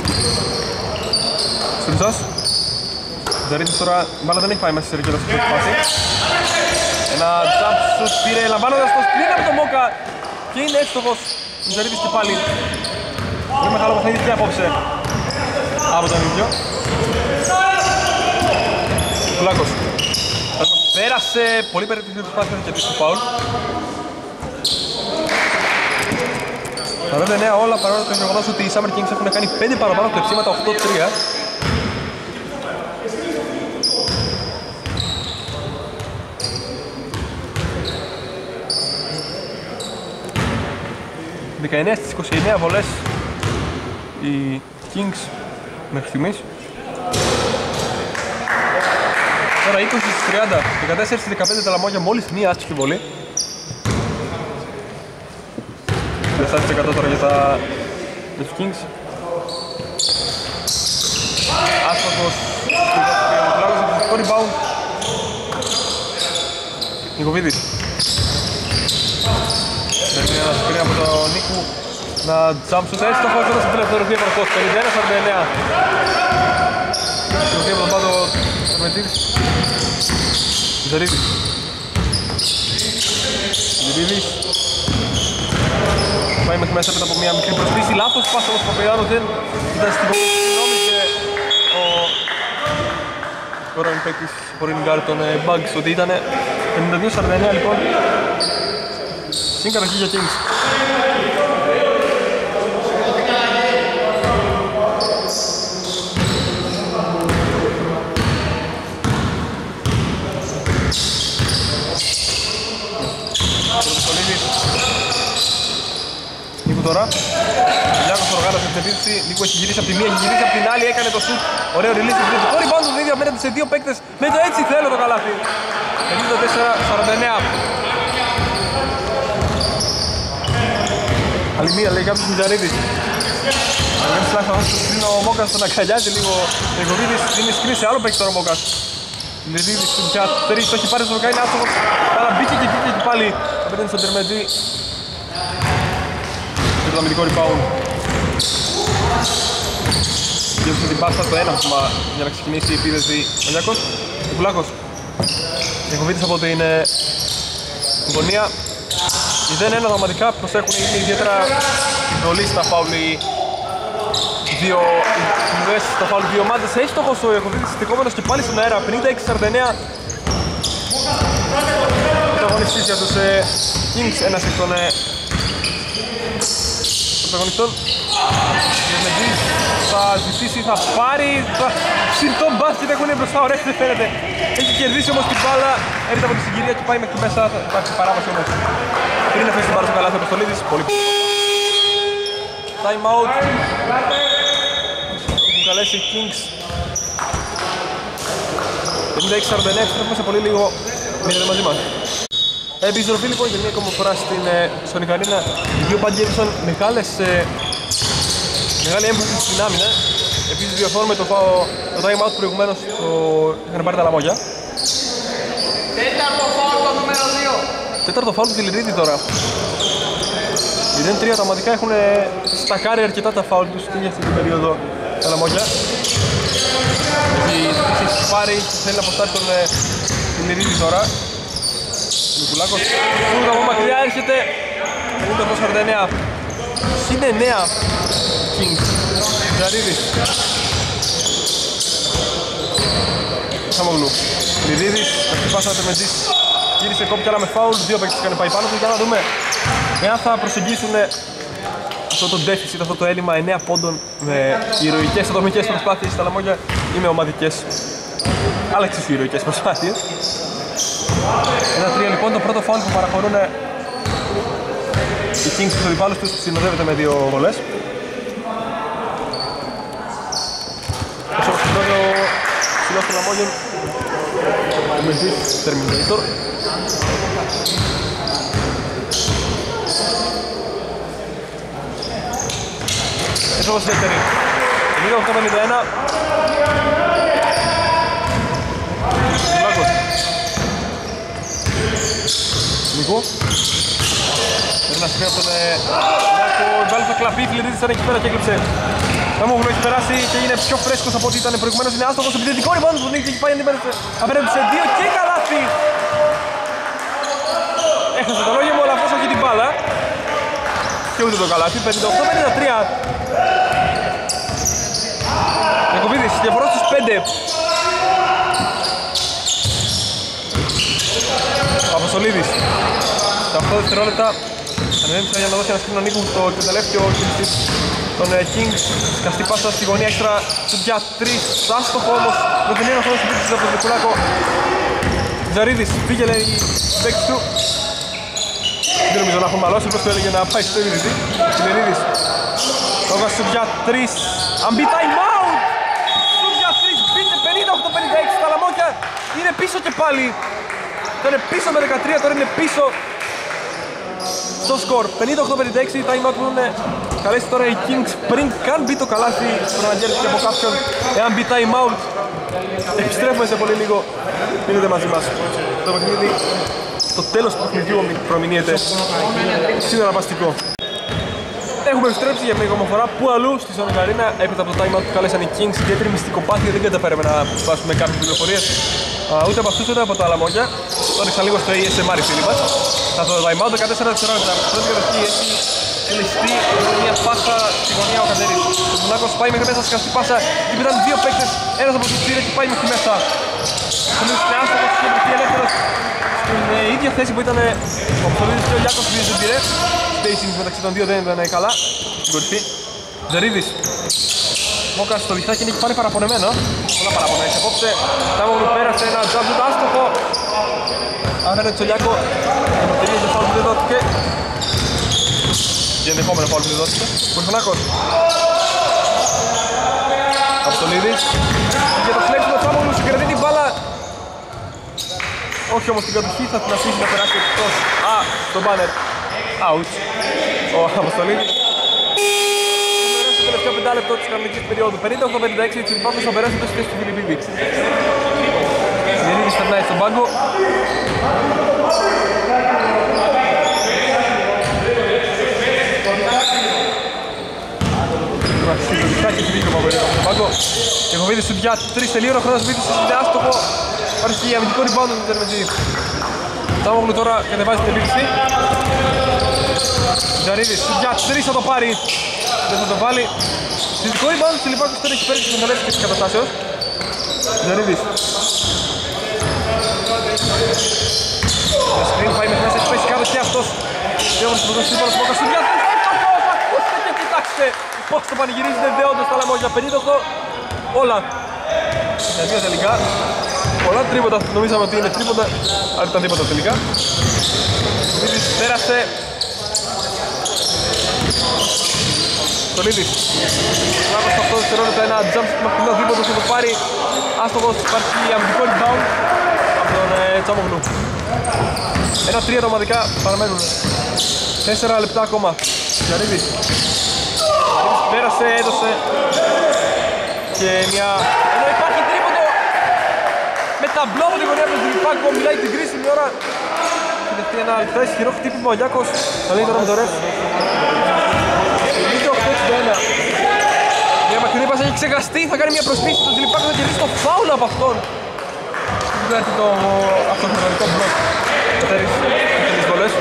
Στριτσός. Ζαρίδης τώρα, η μπάλα δεν έχει πάει μέσα στη ρικέτα στην πρώτη φάση. Ένα jump shoot πήρε, λαμβάνοντας το screen από το Μόκα και είναι εύστοχος. Ζαρίδης και πάλι. Πολύ μεγάλο παιχνίδι και απόψε από τον ίδιο. Κουλάκος. Πέρασε, πολύ περίπτωση προσπάθεια και πίσω φάουλ. 49 όλα παρόλο το γεγονός ότι οι Summer Kings έχουν κάνει 5 παραπάνω κλεψίματα, 8-3. ...19 στις 29 βολές οι Kings μέχρι στιγμής. Τώρα 20 στις 30, 14 στις 15 τα λαμόγια μόλις μία άστοχη βολή. 4% τώρα για τους Kings. Άστοχος το rebound. Νικοβίδης. Παίρνει ένα σκριν από τον Νίκου. Να jump shoot έστοχος, όταν στην τελευταία ροχή επαρκώς. 51-49. Στην ροχή από τον Πάτο Σαρμετζίδης. Ζερίδης. Ζερίδης. Πάει μέχρι μέσα από μια μικρή προσποίηση, λάθος πάσα όμως Παπαϊάνου δεν ήταν στην κομμάτι, νόμιζε ο πρώην παίκτης πρώην γκάρ των Bugs ότι ήταν 52-49 λοιπόν, συν κατοχή για Kings. Τώρα, ο Λιάκος οργάνωσε την επίθεση, Νίκο έχει γυρίσει από τη μία, έχει γυρίσει από την άλλη, έκανε το σουτ, ωραίο release, το rebound του ίδιο απέναντι σε δύο παίκτες, με το έτσι θέλω το καλάθι. 54-49. Άλλη μία λέει κάποιος Μιτζαρίδης. Αν δεν ψηλά θα βάσει το ο Μόκας τον αγκαλιάζει λίγο, ο Νικοβίδης δίνει σκριν σε άλλο παίκτη τώρα ο Μόκας. Λιδίδης για τρεις, το έχει πάρει στο δοκάρι, είναι άστοχος, αλλά μπήκε και βγήκε και πάλι απέναντι στον Τερμετζή. Το αμυντικό rebound. Διότι την πάσα το ένα βήμα για να ξεκινήσει η επίδεση ο Λιάκος. Ο Πουλάκος. Νικοβίτης από την γωνία. 0-1 δραματικά, προσέχουν, είναι ιδιαίτερα νολί στα φάουλη δύο συμβουλές στα φάουλ δύο ομάδες. Έστοχος ο Ιακωβίδης στεκόμενος και πάλι στον αέρα, 56-49. Πρωταγωνιστής για τους Kings, ένας εκ των πρωταγωνιστών. Δεμεντής θα ζητήσει, θα πάρει, συντό μπάσκετ έχουν μπροστά, ωραία δεν φαίνεται. Έχει κερδίσει όμως την μπάλα, έρχεται από τη συγκυρία και πάει μέχρι μέσα, θα υπάρξει παράβαση όμως. Πριν αφήσει την μπάλα στο καλάθι ο Αποστολίδης, πολύ time out. Έχουν καλέσει οι Kings. 56-49, επιστρέφουμε σε πολύ λίγο, μείνετε μαζί μας. Επιστροφή λοιπόν για μια ακόμα φορά στην Sonic Arena. Οι δύο πάντοι έδωσαν μεγάλη έμφαση στην άμυνα. Επίσης διορθώνουμε το time out προηγουμένως είχαν πάρει τα λαμόγια. Τέταρτο φάουλ το νούμερο 2. Τέταρτο φάουλ του Φιλιρίδη τώρα. 0-3 autoματικά έχουν στακάρει αρκετά τα φάουλ τους και για αυτή την περίοδο τα λαμόγια. Έχει πάρει και θέλει να αποστάρει τον Φιλιρίδη τώρα. Νικουλάκος, σούτ από μακριά έρχεται 58-49. Είναι 9 Kings. Ζαρίδης Σαμογλού Λιδίδης, αυτή πάσα να τεμεντής. Γύρισε κόπια αλλά με φάουλ, δύο παίκτες είχαν πάει πάνω του. Για να δούμε εάν θα προσεγγίσουν αυτό το deficit, αυτό το έλλειμμα 9 πόντων με ηρωικές ατομικές προσπάθειες στα λαμόγια ή με ομαδικές αλλά εξίσου ηρωικές προσπάθειες. 1-3 λοιπόν, το πρώτο φάουλ που παραχωρούν οι Kings στους αντιπάλους τους συνοδεύεται με δύο βολές. Όσο πρώτο ψηλός των λαμόγιων ο Μεντής Terminator. Έσω όπως δεύτερη 58-51. Λάκος Νικό Ένα σημείο από τον Λάκο. Η μπάλα θα κλαπεί, η Φιλιρίδης ήταν εκεί πέρα και έκλειψε. Σαμόγλου έχει περάσει και είναι πιο φρέσκος από ό,τι ήταν προηγουμένως. Είναι άστοχος, επιθετικό rebound του Νίκη, έχει πάει απέναντι σε δύο και καλάθι. Έχασε το λόγιο μου, αλλά αυτός όχι την μπάλα. Και ούτε το καλάθι, 58-53. Ιακωβίδης, διαφορά στους 5. Αποστολίδης. Τα 8 δευτερόλεπτα ανεβαίνει για να δώσει ένα σκρίνο Νίκου το εκμεταλλεύτηκε ο κινητής των Kings. Σκαστή πάσα στη γωνία έξτρα του για 3. Άστοχο όμως με την ένα χρόνο συμπίτησης από τον Νικουλάκο. Ζαρίδης πήγε λέει η παίκτης του. Δεν νομίζω να έχουν μαλώσει, όπως το έλεγε να πάει στο ίδιο. Φιλιρίδης. Τόγας του για 3. Αμπί time out! Του για 3. Μπείτε 58-56. Τα λαμόγια είναι πίσω και πάλι. Ήταν πίσω με 13, τώρα είναι πίσω στο σκορ. 58-56, time out που έχουν καλέσει τώρα οι Kings πριν καν μπει το καλάθι προαναγγέλθηκε από κάποιον. Εάν μπει time out, επιστρέφουμε σε πολύ λίγο. Μείνετε μαζί μας. Το παιχνίδι, το τέλος του παιχνιδιού προμηνύεται συναρπαστικό. Έχουμε επιστρέψει για μια ακόμα φορά που αλλού στη Sonic Arena έπειτα από το time out που κάλεσαν οι Kings. Ιδιαίτερη μυστικοπάθεια, δεν καταφέραμε να σπάσουμε κάποιες πληροφορίες ούτε από αυτούς ούτε από τα λαμόγια. Το ρίξα λίγο στο ASMR οι φίλοι μας. Θα το time out 14 δευτερόλεπτα. Πρώτη κατοχή έχει κλειστεί μια πάσα στη γωνία ο Καντερής. Ο Μουνάκος πάει μέχρι μέσα, σκαστή πάσα. Υπήρχαν δύο παίκτες, ένας από τους πήρε και πάει μέχρι μέσα. Ο Μουνάκος είναι άστοχος και βρεθεί ελεύθερος στην ίδια θέση που ήταν ο Ψολίδης και ο Γιάκος που δεν πήρε. Spacing μεταξύ των δύο δεν ήταν καλά. Στην κορυφή. Ζερίδης. Μόκας στο διχτάκι είναι εκεί πάλι παραπονεμένο. Πολλά παραπονέσεις απόψε. Σαμόγλου πέρασε ένα jump shoot άστοχο. Άφερε το Τσολιάκο. Ενωτερίζει το φάουλ που δεν δόθηκε. Και ενδεχόμενο φάουλ που δεν δόθηκε. Κουρφωνάκος. Αποστολίδης. Για το φλέξιμο Σαμόγλου συγκρατεί την μπάλα. Όχι όμως την κατοχή, θα την αφήσει να περάσει εκτός. Το μπάνερ. Out. Ο Αποστολίδης. Στο τελευταίο 5 λεπτό της κανονικής περίοδου. 58-56, οι Τσιριπάκος θα περάσει το στη θέση του Φιλιππίδη. Γεννίδης περνάει στον πάγκο. Ιακωβίδης σου για 3 τελείωρο, χρόνος βήθησης είναι άστοχο. Υπάρχει αμυντικό rebound του Τερμετζή. Σαμόγλου τώρα κατεβάζει την επίθεση. Ζαρίδης για 3 θα το πάρει. Δεν θα το βάλει. Συζητικό rebound, Τσιλιπάκος δεν έχει πέρυσι τις μελέτες και τις καταστάσεις. Ζαρίδης. Το screen πάει μέχρι μέσα, έχει πέσει κάτω και αυτός. Και όμως το δώσει τώρα στο για 3. Ακούστε και κοιτάξτε πώς το πανηγυρίζετε δεόντως τα λαμόγια. 58 όλα. Για 2 τελικά. Πολλά τρίποτα, νομίζαμε ότι είναι τρίποτα, αλλά ήταν τίποτα τελικά. Λίδης πέρασε. Το Λίδης. Λάβω στο 8 δευτερόλεπτα ένα jump shot μακρινό δίποτος θα το πάρει. Άστοχος, υπάρχει αμυντικό rebound από τον Τσάμογλου. 1-3 τα ομαδικά παραμένουν. 4 λεπτά ακόμα. Γιαρίδης. Πέρασε, έδωσε. Και μια... Ενώ υπάρχει τρίποντο. Με ταμπλό από την γωνία του Τσιλιπάκο, μιλάει την κρίσιμη ώρα. Και δεχτεί ένα λεπτά ισχυρό χτύπημα ο Γιάκος. Θα λέει τώρα με το ρεφ. 8-61. Μια μακρινή πάσα έχει ξεχαστεί, θα κάνει μια προσπίση στον Τσιλιπάκο, θα κερδίσει το φάουλ από αυτόν. Δεν έρθει το αυτοχρονικό μπλοκ. Τις βολές.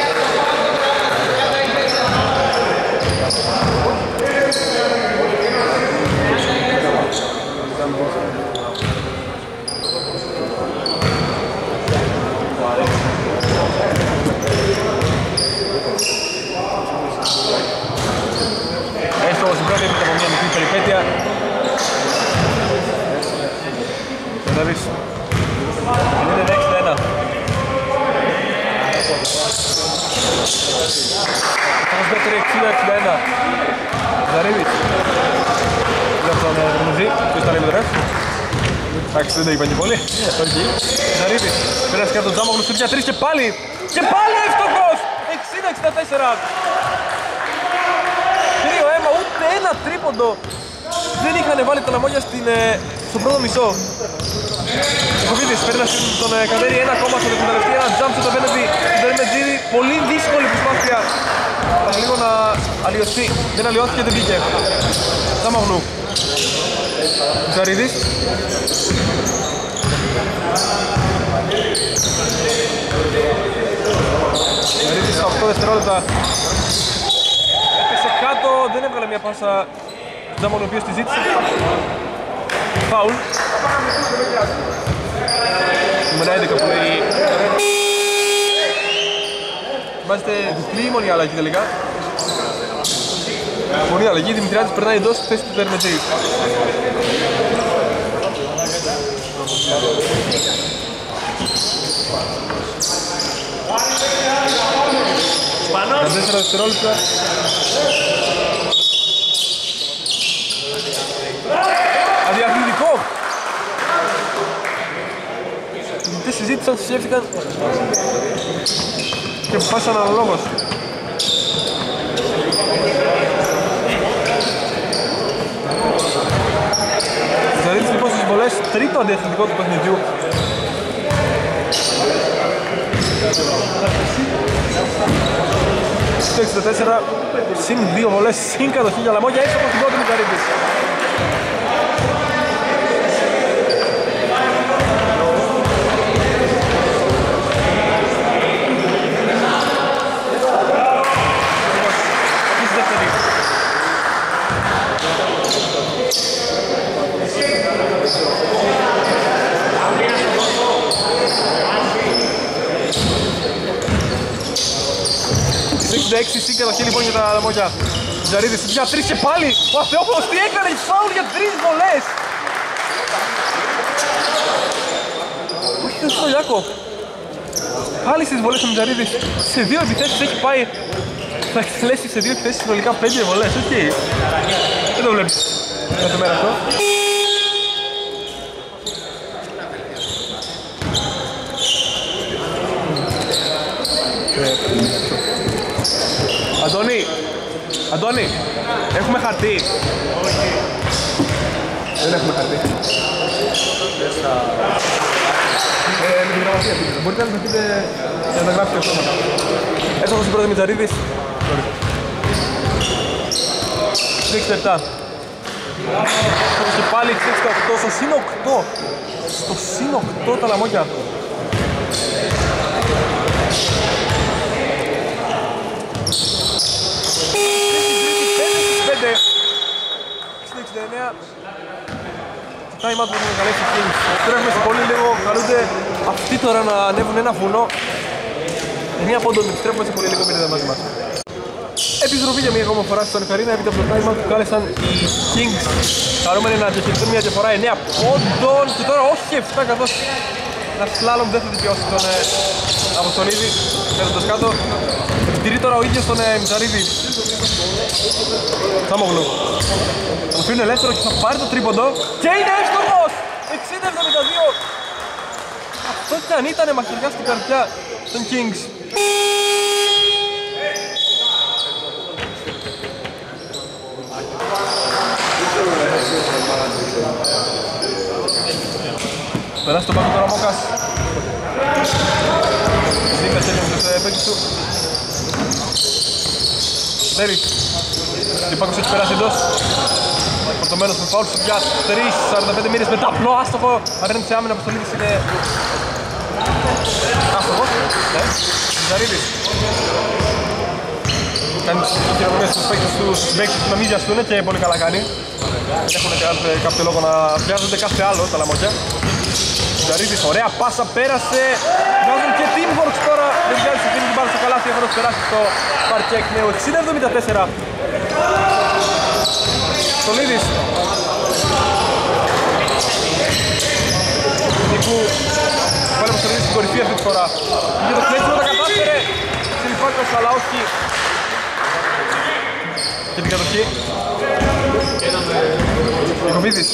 Έστω στην πρώτη έπειτα από μια μικρή περιπέτεια. Ζαρίδης. 56-61. Αυτός δεύτερη 60-61. Ζαρίδης. Για τον Ρουζί, ποιος τα λέει με το ρεφ. Εντάξει, δεν τα είπαν και πολύ. Ζαρίδης. Πέρασε κάτω τον Τζάμογλου στο 3 και πάλι. Και πάλι εύστοχος. 60-64. Κρύο αίμα, ούτε ένα τρίποντο δεν είχαν βάλει τα λαμόγια στο πρώτο μισό. Ο Κοβίδης παίρνει τον Καντέρι ένα ακόμα στο τελευταίο, ένα jump στο απέναντι του Δερμετζίδη. Πολύ δύσκολη προσπάθεια. Λίγο να αλλοιωθεί, δεν αλλοιώθηκε, δεν βγήκε. Τζάμογλου. Ζαρίδης. Ζαρίδης στα 8 δευτερόλεπτα. Έπεσε κάτω, δεν έβγαλε μια πάσα Τζάμογλου ο οποίος τη ζήτησε. Φάουλ. Νούμερα 11 που λέει... Βάζετε διπλή ή μόνη αλλαγή τελικά. Μόνη αλλαγή, Δημητριάδης περνάει εντός στη θέση του Δερμετζή. Τα 4 δευτερόλεπτα. Αδιαθλητικό! Οι διαιτητές συζήτησαν, συζεύτηκαν και πάσαν αναλόγως. Ζαρίδης λοιπόν στις βολές, τρίτο αδιαθλητικό του παιχνιδιού. Στο 64, συν 2 βολές, συν κατοχή για λαμόγια, έξω από την πρώτη του Ζαρίδης. Συν κατοχή λοιπόν για τα λαμόγια. Ζαρίδης για 3 και πάλι. Ο Αθεόπουλος τι έκανε, φάουλ για 3 βολές. Όχι δεν στο Γιάκο. Πάλι στις βολές ο Ζαρίδης. Σε 2 επιθέσεις έχει πάει. Θα εκτελέσει σε 2 επιθέσεις συνολικά 5 βολές. Οκ. Δεν το βλέπεις. Για το μέρα αυτό. Αντώνη, έχουμε χαρτί. Όχι. Δεν έχουμε χαρτί. Με την γραμματεία πείτε. Μπορείτε να μας πείτε για να γράψετε αυτόματα. Έσοχος στην πρώτη Μιτζαρίδης. 6 λεπτά. Και πάλι 6-8, στο συν 8. Στο συν 8 τα λαμόγια. 9. Time out που έχουν καλέσει οι Kings. Τρέχουμε σε πολύ λίγο, καλούνται αυτοί τώρα να ανέβουν ένα βουνό. Μία πόντον, επιστρέφουμε σε πολύ λίγο μήνυμα μαζί μας. Επιστροφή για μία ακόμα φορά στον Καρίνα, έπειτα από το time out που κάλεσαν οι Kings. Χαρούμενοι να διαχειριστούν μια διαφορά 9 πόντων και τώρα όχι 7, καθώς ένα σλάλομ δεν θα δικαιώσει τον Αποστολίδη παίρνοντας κάτω. Επιτηρεί τώρα ο ίδιος τον Μιζαρίδη. Σάμογλου. Θα τον φύγουν ελεύθερο και θα πάρει το τρίποντο και είναι έστοχος! 60-72. Αυτό κι αν ήτανε μαχαιριά στην καρδιά των Kings. Περάσει τον πάγκο τώρα ο Μόκας. Δίπλας έλεγχος τους παίκτες του. Τέρι. Και ο πάγκος έχει περάσει εντός. Φορτωμένος με φάουλ για 3-45 μοίρες με ταπλό άστοχο. Απέναντι σε άμυνα, Αποστολίδης είναι άστοχος. Ναι, Ζαρίδης. Κάνει τις χειρονομίες στους παίκτες του να μην βιαστούν και πολύ καλά κάνει. Έχουν κάποιο λόγο να βιάζονται κάθε άλλο τα λαμόγια. Ζαρίδης, ωραία πάσα, πέρασε. Βγάζουν και teamworks τώρα. Δεν βγάζει σε εκείνη την μπάλα στο καλάθι. Έχω περάσει στο παρκέ εκ νέου. 60-74. Στολίδης. Νίκου. Πάλι από Στολίδης στην κορυφή αυτή τη φορά. Και το κλέψιμο τα κατάφερε. Συλληφάκος αλλά όχι. Και την κατοχή. Νικοβίδης.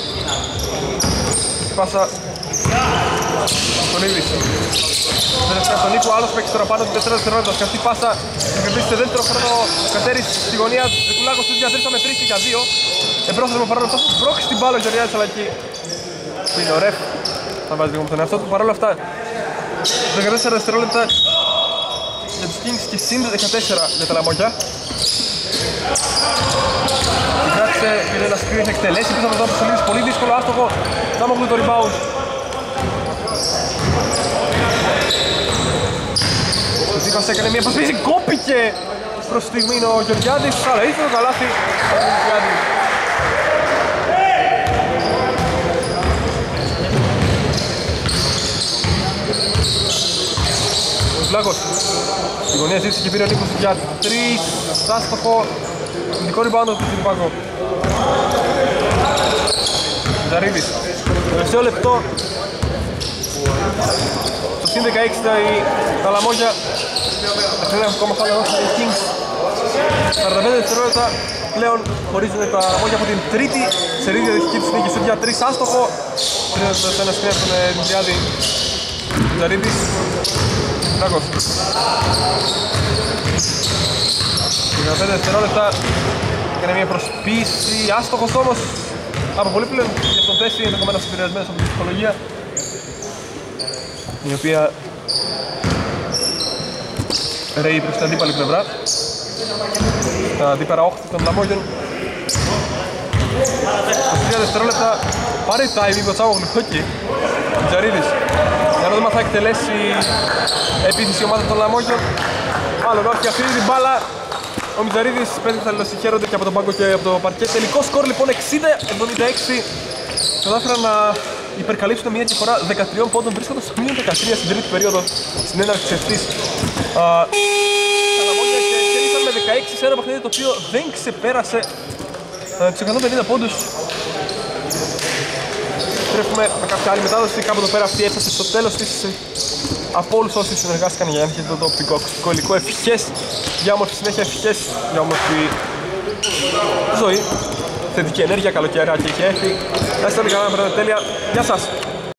Πάσα. Στολίδης. Δεν έφτασε στον Νίκο, άλλος παίκτης τώρα πάνω του 4 δευτερόλεπτα. Σκαφτή πάσα, θα κερδίσει σε δεύτερο χρόνο Κατέρης στη γωνία. Δεκουλάκος του διατρέψα με 3 για 2. Εμπρόστασμα παρόλο αυτό, πρόκειται την μπάλα ο Γεωργιάδης αλλά εκεί που είναι ο ρεφ. Θα βάζει λίγο με τον εαυτό του, παρόλα αυτά 14 δευτερόλεπτα για τους Kings και συν 14 για τα λαμόγια. Κράτησε, πήρε ένα screen, θα εκτελέσει πίσω από το Αποστολίδης, πολύ δύσκολο άστοχο. Σάμογλου το rebound. Ο Τίκας έκανε μια προσπίση, κόπηκε προς τη στιγμή ο Γεωργιάδης, αλλά ήρθε το καλάθι από τον Γεωργιάδη. Ο Βλάκος, η γωνία ζήτησε και πήρε ο Νίκος για 3, άστοχο, ειδικό rebound του Τιμπάκο. Ζαρίδης, το μεσαίο λεπτό. Στο συν 16 τα λαμόγια. Δεν έχουν ακόμα χάλα εδώ οι Kings. 45 δευτερόλεπτα πλέον χωρίζουν τα λαμόγια από την τρίτη σερίδια διαδοχική τους νίκη. Σούτ για 3 άστοχο. Πριν το ένα σκρέα από τον Δημητριάδη. Ζαρίδης. Τράκος. 15 δευτερόλεπτα. Έκανε μια προσποίηση. Άστοχος όμως. Από πολύ πλέον για αυτόν θέση, ενδεχομένως επηρεασμένος από την ψυχολογία, η οποία ρέει προς την αντίπαλη πλευρά. Τα αντίπερα όχθη των λαμόγιων. 23 δευτερόλεπτα, πάρει timing ο Τσάμογλου, όχι. Τζαρίδης, για να δούμε αν θα εκτελέσει επίθεση ομάδα των λαμόγιων. Μάλλον όχι, αφήνει την μπάλα. Ο Μιτζαρίδης πέντε θα λοσυχαίρονται και από τον πάγκο και από το παρκέ. Τελικό σκορ λοιπόν 60-76. Κατάφεραν να υπερκαλύψουν μια διαφορά 13 πόντων, βρίσκοντας στο μείον 13 στην τρίτη περίοδο στην έναρξη της αυτής. Τα λαμόγια και κερδίσαν με 16 σε ένα παιχνίδι το οποίο δεν ξεπέρασε τους 150 πόντους. Τρέφουμε με κάποια άλλη μετάδοση. Κάπου εδώ πέρα αυτή έφτασε στο τέλος της. Από όλους όσοι συνεργάστηκαν για να έχετε το τοπικό ακουστικό υλικό. Ευχές για όμορφη συνέχεια, ευχές για όμορφη ζωή. Θετική ενέργεια, καλοκαιράκι έχει έρθει. Να είστε όλοι καλά, να περνάτε τέλεια. Γεια σας!